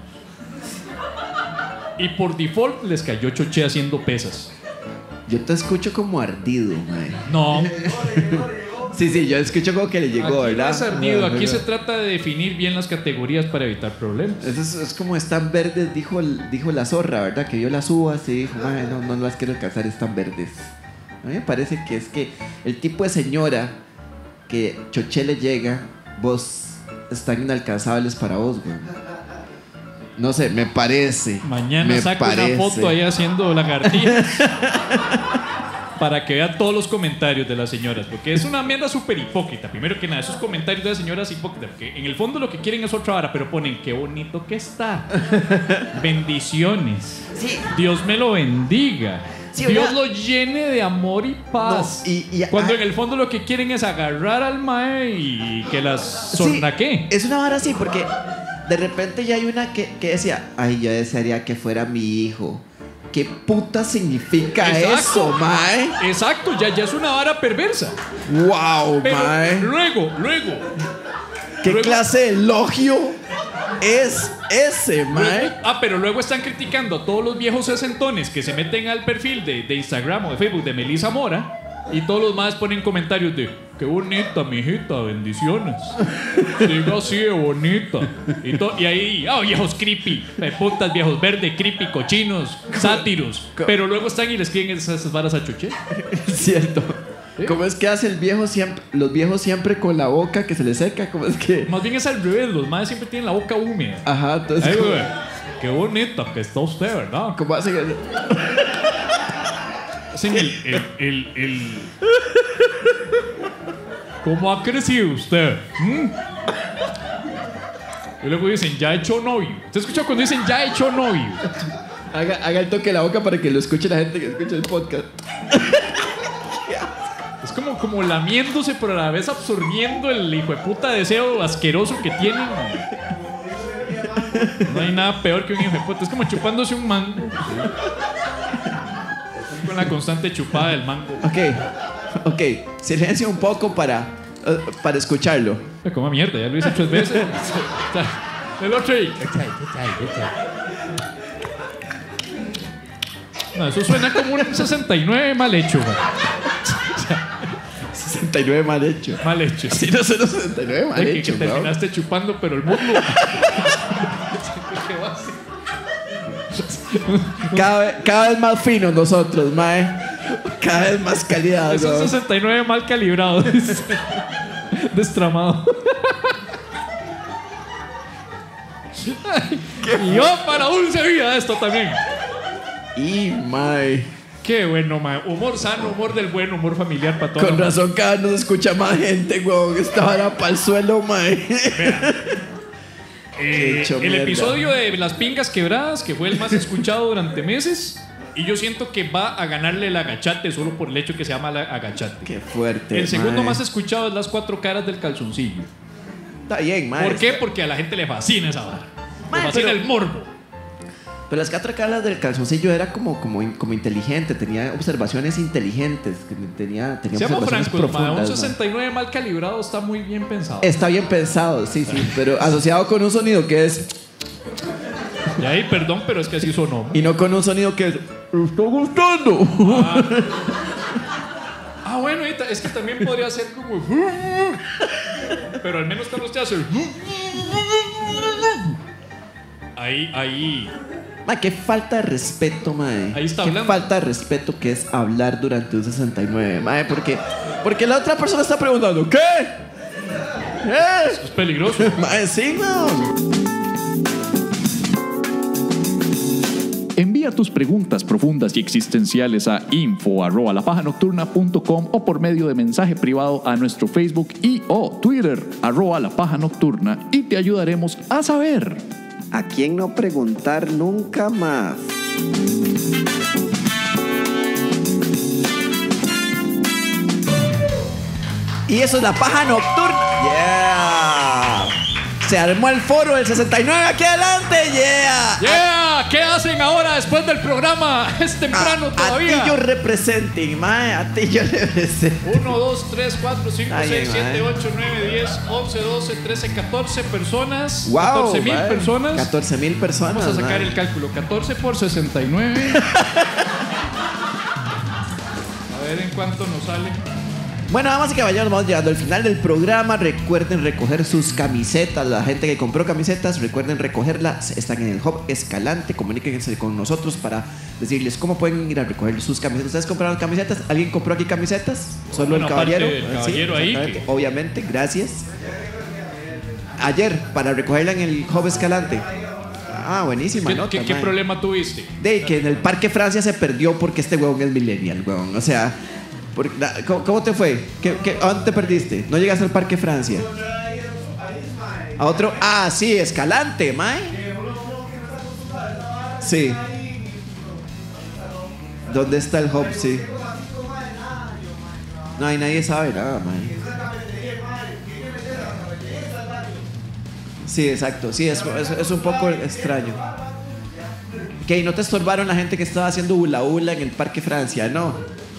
Y por default les cayó Choché haciendo pesas. Yo te escucho como ardido, mae. No. Sí, sí, yo escucho como que le llegó, aquí ¿verdad? No es ardido, aquí no, se trata de definir bien las categorías para evitar problemas. Eso es, es como están verdes, dijo, dijo la zorra, ¿verdad? Que vio las uvas y dijo, "Ay, no, no las quiero alcanzar, están verdes". A mí me parece que es que el tipo de señora que choché le llega, vos están inalcanzables para vos, güey. No sé, me parece. Mañana me saco parece. una foto ahí haciendo lagartijas para que vean todos los comentarios de las señoras, porque es una mierda súper hipócrita. Primero que nada, esos comentarios de las señoras hipócritas, porque en el fondo lo que quieren es otra vara, pero ponen qué bonito que está. Bendiciones. Sí. Dios me lo bendiga. Sí, Dios ¿verdad? lo llene de amor y paz. No, y- y- Cuando ah, en el fondo lo que quieren es agarrar al mae y que las sornaquee. Sí, es una vara así, porque de repente ya hay una que, que decía, ay, yo desearía que fuera mi hijo. ¿Qué puta significa Exacto. eso, mae? Exacto, ya, ya es una vara perversa. Wow, Pero mae. luego, luego, ¿Qué luego- clase de elogio es ese, luego- mae? ah, pero luego están criticando a todos los viejos sesentones que se meten al perfil de, de Instagram o de Facebook de Melissa Mora y todos los más ponen comentarios de qué bonita, mijita, bendiciones. Siga así de bonita. Y, to- y ahí, ah, viejos creepy, de putas, viejos verdes, creepy, cochinos, sátiros. Pero luego están y les escriben esas, esas varas a Choché. Es cierto. ¿Sí? ¿Cómo es que hace el viejo siempre, los viejos siempre con la boca que se les seca? ¿Cómo es que? Más bien es al revés, los más siempre tienen la boca húmeda. Ajá, entonces. Ay, ¿cómo, güey, qué bonita que está usted, ¿verdad? cómo hacen eso? Hacen el, el, el, el- ¿Cómo ha crecido usted? ¿Mm? Y luego dicen, ya he hecho novio. ¿Usted escucha cuando dicen, ya he hecho novio? Haga, haga el toque de la boca para que lo escuche la gente que escucha el podcast. Es como, como lamiéndose, pero a la vez absorbiendo el hijo de puta deseo asqueroso que tienen. No hay nada peor que un hijo de puta. Es como chupándose un mango. Con la constante chupada del mango. Ok, ok. Silencio un poco para, eh, para escucharlo. Me coma mierda, ya lo hice tres veces. El otro ahí. No, eso suena como un sesenta y nueve mal hecho, güey. sesenta y nueve mal hecho. Mal hecho. Sí, no son los sesenta y nueve mal De que, hecho, que bro. terminaste chupando, pero el mundo. Cada, vez- cada vez más finos nosotros, mae. Cada vez más calidad, Es un bro. sesenta y nueve mal calibrado. Destramado. Y yo para dulce vida esto también. Y, mae. Qué bueno, ma. Humor sano, humor del buen, humor familiar para todos. Con razón cada vez nos escucha más gente, weón. Esta vara para el suelo, mae. Eh, Hecho el mierda. episodio de Las Pingas Quebradas, que fue el más escuchado durante meses. Y yo siento que va a ganarle el agachate solo por el hecho que se llama la agachate. Qué fuerte, El segundo mae. más escuchado es Las Cuatro Caras del Calzoncillo. Está bien, mae. ¿Por qué? Porque a la gente le fascina esa vara. Le Mae, fascina pero- el morbo. Pero las cuatro caras del calzoncillo era como, como, como inteligente, tenía observaciones inteligentes, que tenía, tenía Seamos observaciones francos, ma, un profundas. mae. sesenta y nueve mal calibrado está muy bien pensado. Está bien pensado, sí, sí, pero asociado con un sonido que es... Y ahí, perdón, pero es que así sonó. Y no con un sonido que es... ¿Me está gustando? Ah, bueno, y ta- es que también podría ser como. Pero al menos cuando usted hace. Ahí, ahí. Ma, qué falta de respeto, mae. Ahí está qué hablando. falta de respeto que es hablar durante un sesenta y nueve, mae, porque, porque la otra persona está preguntando, ¿qué? ¿Eh? Es peligroso. Mae, sí, no. Envía tus preguntas profundas y existenciales a info arroba lapajanocturna punto com o por medio de mensaje privado a nuestro Facebook y o Twitter arroba lapajanocturna y te ayudaremos a saber. ¿A quién no preguntar nunca más? Y eso es la paja nocturna. Yeah. Se armó el foro del sesenta y nueve aquí adelante. Yeah. ¡Yeah! ¿Qué hacen ahora después del programa? Es temprano A todavía. ti yo representing, mae. A ti yo represento. uno, dos, tres, cuatro, cinco, Está seis, bien, siete, mae. ocho, nueve, diez, once, doce, trece, catorce personas. Wow, catorce mil mae. personas. catorce mil personas. Vamos a sacar mae. el cálculo. catorce por sesenta y nueve. A ver en cuánto nos sale. Bueno, damas y caballeros, vamos llegando al final del programa. Recuerden recoger sus camisetas. La gente que compró camisetas, recuerden recogerlas. Están en el Hub Escalante. Comuníquense con nosotros para decirles cómo pueden ir a recoger sus camisetas. ¿Ustedes compraron camisetas? ¿Alguien compró aquí camisetas? Solo Bueno, el caballero. aparte del caballero Sí, ahí, exactamente. que- Obviamente, gracias. Ayer, para recogerla en el Hub Escalante. Ah, buenísima ¿Qué, nota, qué- qué mae. problema tuviste? De que en el Parque Francia se perdió porque este huevón es millennial, huevón. O sea, por- la- ¿cómo, cómo te fue? ¿Qué, qué, ¿A dónde te perdiste? ¿No llegaste al Parque Francia? ¿A otro? Ah, sí, Escalante, mae. Sí. ¿Dónde está el hub? Sí. No, hay nadie sabe nada, mae. Sí, exacto. Sí, es, es, es un poco extraño. Que no te estorbaron la gente que estaba haciendo hula hula en el Parque Francia, no.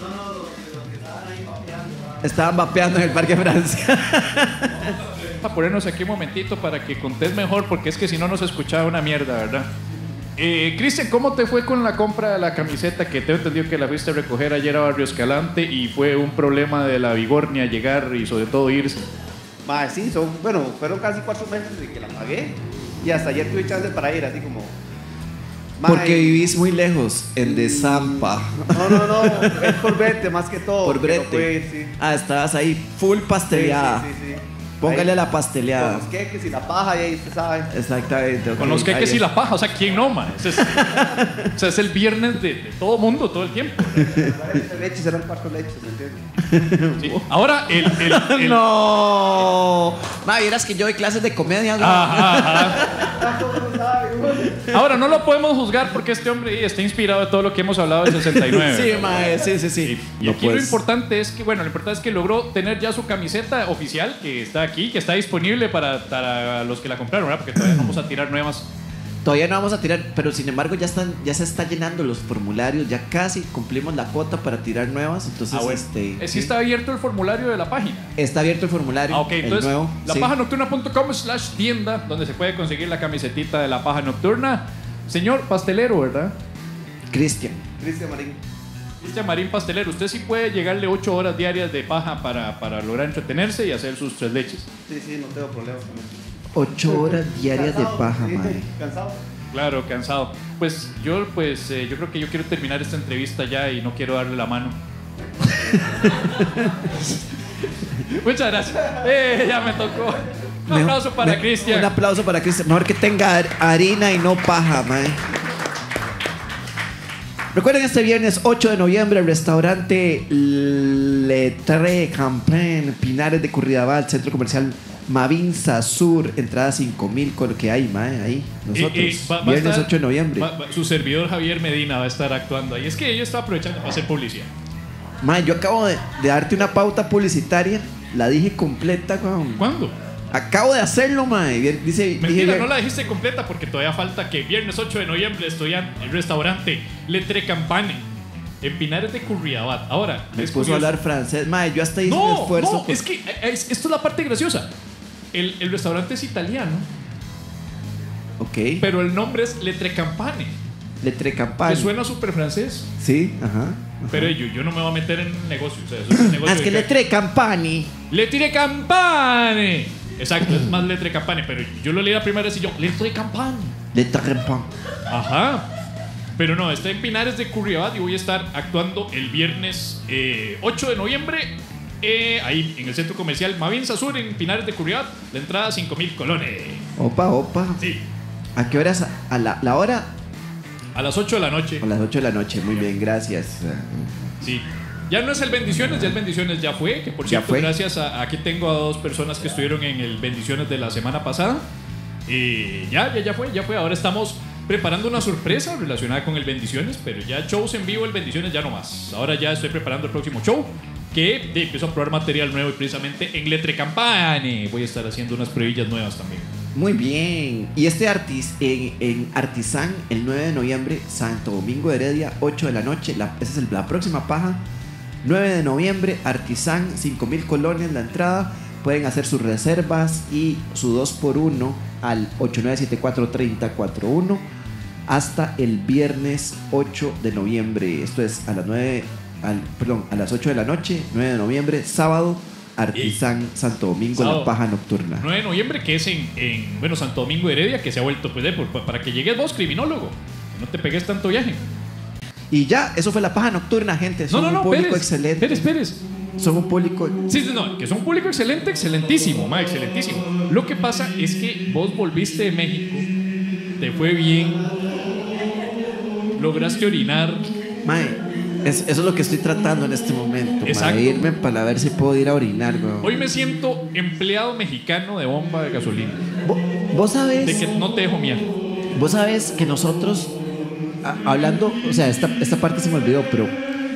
Estaban vapeando en el Parque Francia. Vamos a ponernos aquí un momentito para que contés mejor, porque es que si no nos escuchaba una mierda, ¿verdad? Eh, Cristian, ¿cómo te fue con la compra de la camiseta? Que tengo entendido que la fuiste a recoger ayer a Barrio Escalante y fue un problema de la Vigornia llegar y sobre todo irse. Mae, sí, son, bueno, fueron casi cuatro meses de que la pagué y hasta ayer tuve chance para ir, así como... mae, Porque vivís muy lejos, en de Zampa. No, no, no, es por Brete más que todo. Por que no Brete. pude ir, sí. Ah, estabas ahí full pasteleada. Sí, sí, sí, sí. Póngale Ahí, la con pasteleada. los queques y la paja y ahí usted sabe. Exactamente. ok. Con los queques Ahí y la paja, o sea, ¿quién no, man? Ese es, o sea, es el viernes de, de todo mundo, todo el tiempo. El leche será el cuarto leche, ¿se entiende? Sí. Ahora, el... el, el- No. Ma, vieras que yo doy clases de comedia. ¿no? Ajá, ajá. Ahora, no lo podemos juzgar porque este hombre está inspirado de todo lo que hemos hablado del sesenta y nueve. Sí, mae, sí, sí, sí. Y No, aquí lo pues. importante es que, bueno, lo importante es que logró tener ya su camiseta oficial que está aquí, que está disponible para, para los que la compraron, ¿verdad? Porque todavía no vamos a tirar nuevas. Todavía no vamos a tirar, pero sin embargo ya están, ya se está llenando los formularios, ya casi cumplimos la cuota para tirar nuevas, entonces Ah, bueno. este Es sí. que está abierto el formulario de la página. Está abierto el formulario, Ah, ok, el entonces nuevo. la sí. paja nocturna punto com slash tienda, donde se puede conseguir la camisetita de la paja nocturna. Señor pastelero, ¿verdad? Cristian. Cristian Marín. Cristian Marín Pastelero, usted sí puede llegarle ocho horas diarias de paja para, para lograr entretenerse y hacer sus tres leches. Sí, sí, no tengo problemas con eso. Ocho horas diarias de Cansado, paja, sí, mae. Cansado. Claro, cansado. Pues yo, pues, eh, yo creo que yo quiero terminar esta entrevista ya y no quiero darle la mano. Muchas gracias. Eh, ya me tocó. Un aplauso para Me- Cristian. Un aplauso para Cristian. Mejor que tenga har- harina y no paja, mae. Recuerden este viernes ocho de noviembre el restaurante Le Tre Campagne, Pinares de Curridabat, Centro Comercial Mavinza Sur, entrada cinco mil con lo que hay, mae, ahí. Nosotros. Eh, eh, va- va a viernes estar- ocho de noviembre. va- va- su servidor Javier Medina va a estar actuando ahí. Es que yo estaba aprovechando para hacer publicidad. Mae, yo acabo de, de darte una pauta publicitaria. La dije completa, weón. ¿Cuándo? Acabo de hacerlo, mae. Bien, Dice, dije Mentira, bien- no la dijiste completa porque todavía falta que viernes ocho de noviembre estoy en el restaurante Letre Campane en Pinares de Curridabat. Ahora, Me es puso a curioso. hablar francés. Mae, yo hasta hice un No, esfuerzo. no, por- es que eh, es- esto es la parte graciosa. El, el restaurante es italiano, Ok. pero el nombre es Letre Campane. Le Tre Campagne. Que suena súper francés, Sí, ajá. pero yo, yo no me voy a meter en negocio. O sea, eso es un negocio Ah, es que de Le Tre Campagne. Letre Campane. Exacto, es más Letre Campane, pero yo lo leí la primera vez y yo, Letre Campane. Le Tre Campagne. Ajá. Pero no, está en Pinares de Curridabat y voy a estar actuando el viernes eh, ocho de noviembre. eh, ahí en el centro comercial Mavinza Sur, en Pinares de Curridabat. La entrada cinco mil colones. Opa, opa. Sí, ¿A qué horas? A la, la hora. a las ocho de la noche. A las ocho de la noche. Muy bien, gracias. Sí. Ya no es el Bendiciones, ya el Bendiciones ya fue. Que por Ya cierto, fue. gracias a. Aquí tengo a dos personas que estuvieron en el Bendiciones de la semana pasada. Y ya, ya, ya fue, ya fue. Ahora estamos preparando una sorpresa relacionada con el Bendiciones, pero ya shows en vivo, el Bendiciones ya no más. Ahora ya estoy preparando el próximo show. Que de, empiezo a probar material nuevo y precisamente en Letre Campane voy a estar haciendo unas pruebillas nuevas también. Muy bien. Y este artis en, en Artisán, el nueve de noviembre, Santo Domingo de Heredia, ocho de la noche. La, esa es el- la próxima paja. nueve de noviembre, Artisán, cinco mil colones la entrada. Pueden hacer sus reservas y su dos por uno al ocho nueve siete cuatro, tres cero cuatro uno hasta el viernes ocho de noviembre. Esto es a las nueve al, perdón, a las ocho de la noche, nueve de noviembre, sábado, Artisán, Santo Domingo, sábado, La Paja Nocturna. nueve de noviembre, que es en, en bueno, Santo Domingo de Heredia, que se ha vuelto, pues, de, para que llegues vos, criminólogo, no te pegues tanto viaje. Y ya, eso fue La Paja Nocturna, gente. Son no, no, no, un público Pérez, excelente. Pérez, Pérez. Son un público... Sí, no, que son un público excelente, excelentísimo, ma, excelentísimo. Lo que pasa es que vos volviste de México, te fue bien, lograste orinar. Mae, es, eso es lo que estoy tratando en este momento. Exacto. Mae, irme para ver si puedo ir a orinar, güey. Hoy me siento empleado mexicano de bomba de gasolina. ¿Vos, vos sabés? De que no te dejo miar. Vos sabés que nosotros, a, hablando, o sea, esta, esta parte se me olvidó, pero...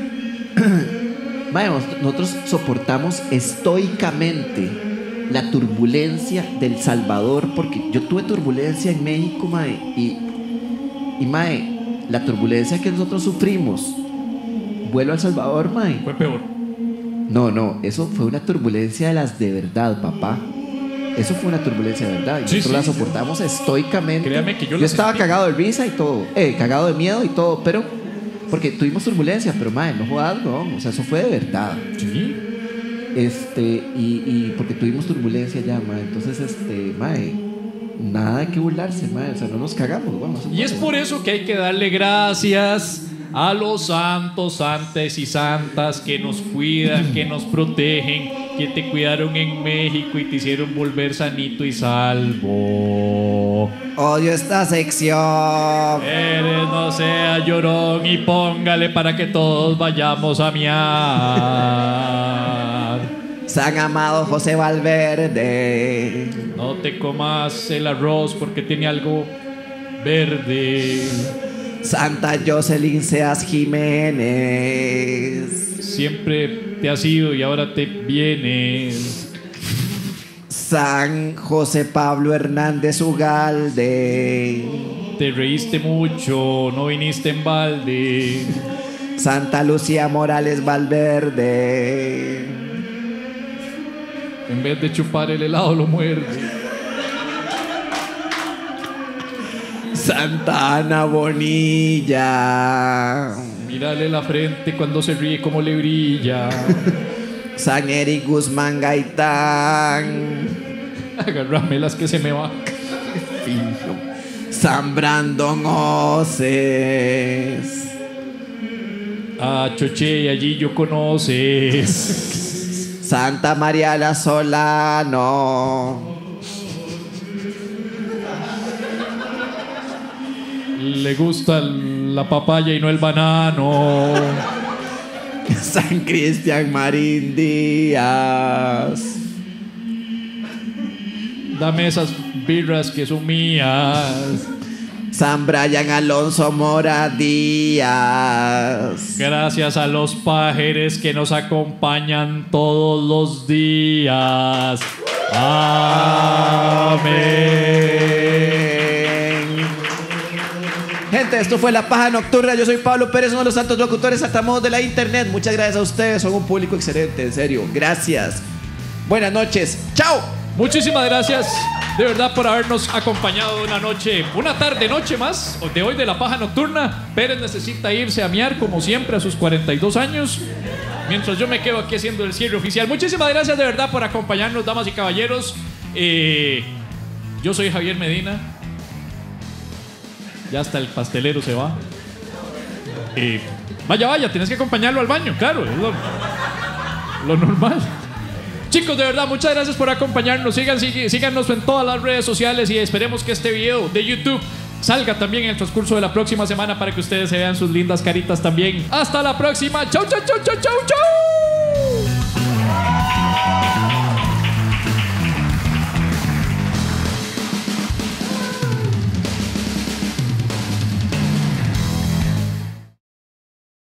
Mae, nosotros soportamos estoicamente la turbulencia del Salvador, porque yo tuve turbulencia en México, mae, y, y mae, la turbulencia que nosotros sufrimos, vuelo al Salvador, mae, fue peor. No, no, eso fue una turbulencia de las de verdad, papá. Eso fue una turbulencia de verdad. Y sí, nosotros sí, la soportamos estoicamente. Créame que yo, yo estaba sentí. cagado de risa y todo, eh, cagado de miedo y todo, pero porque tuvimos turbulencia, pero mae, no jodas, no, o sea, eso fue de verdad. Sí. Este, y, y porque tuvimos turbulencia ya, mae. Entonces, este, mae, nada de que burlarse, mae. O sea, no nos cagamos, vamos. Y es por eso que hay que darle gracias a los santos, santas y santas que nos cuidan, que nos protegen, que te cuidaron en México y te hicieron volver sanito y salvo. Odio esta sección. Eres no sea llorón y póngale para que todos vayamos a miar. San Amado José Valverde. No te comas el arroz porque tiene algo verde. Santa Jocelyn Seas Jiménez. Siempre te has ido y ahora te vienes. San José Pablo Hernández Ugalde. Te reíste mucho, no viniste en balde. Santa Lucía Morales Valverde. En vez de chupar el helado lo muerde. Santa Ana Bonilla. Mírale la frente cuando se ríe como le brilla. San Eric Guzmán Gaitán. Agárrame las que se me van. San Brandon Oces. A Choche y allí yo conoces. Santa María la Solano. Le gusta la papaya y no el banano. San Cristian Marín Díaz. Dame esas birras que son mías. San Brian Alonso Mora Díaz. Gracias a los pájaros que nos acompañan todos los días. Amén. Gente, esto fue La Paja Nocturna. Yo soy Pablo Pérez, uno de los santos locutores saltamodos de la internet. Muchas gracias a ustedes, son un público excelente, en serio. Gracias. Buenas noches. ¡Chao! Muchísimas gracias de verdad por habernos acompañado una noche, una tarde, noche más de hoy de La Paja Nocturna. Pérez necesita irse a miar como siempre a sus cuarenta y dos años, mientras yo me quedo aquí haciendo el cierre oficial. Muchísimas gracias de verdad por acompañarnos, damas y caballeros. Eh, yo soy Javier Medina. Ya hasta el pastelero se va. Eh, vaya, vaya, tienes que acompañarlo al baño, claro, es lo, lo normal. Chicos, de verdad, muchas gracias por acompañarnos. Sigan, sig- síganos en todas las redes sociales y esperemos que este video de YouTube salga también en el transcurso de la próxima semana para que ustedes se vean sus lindas caritas también. Hasta la próxima. Chau, chau, chau, chau, chau, chau.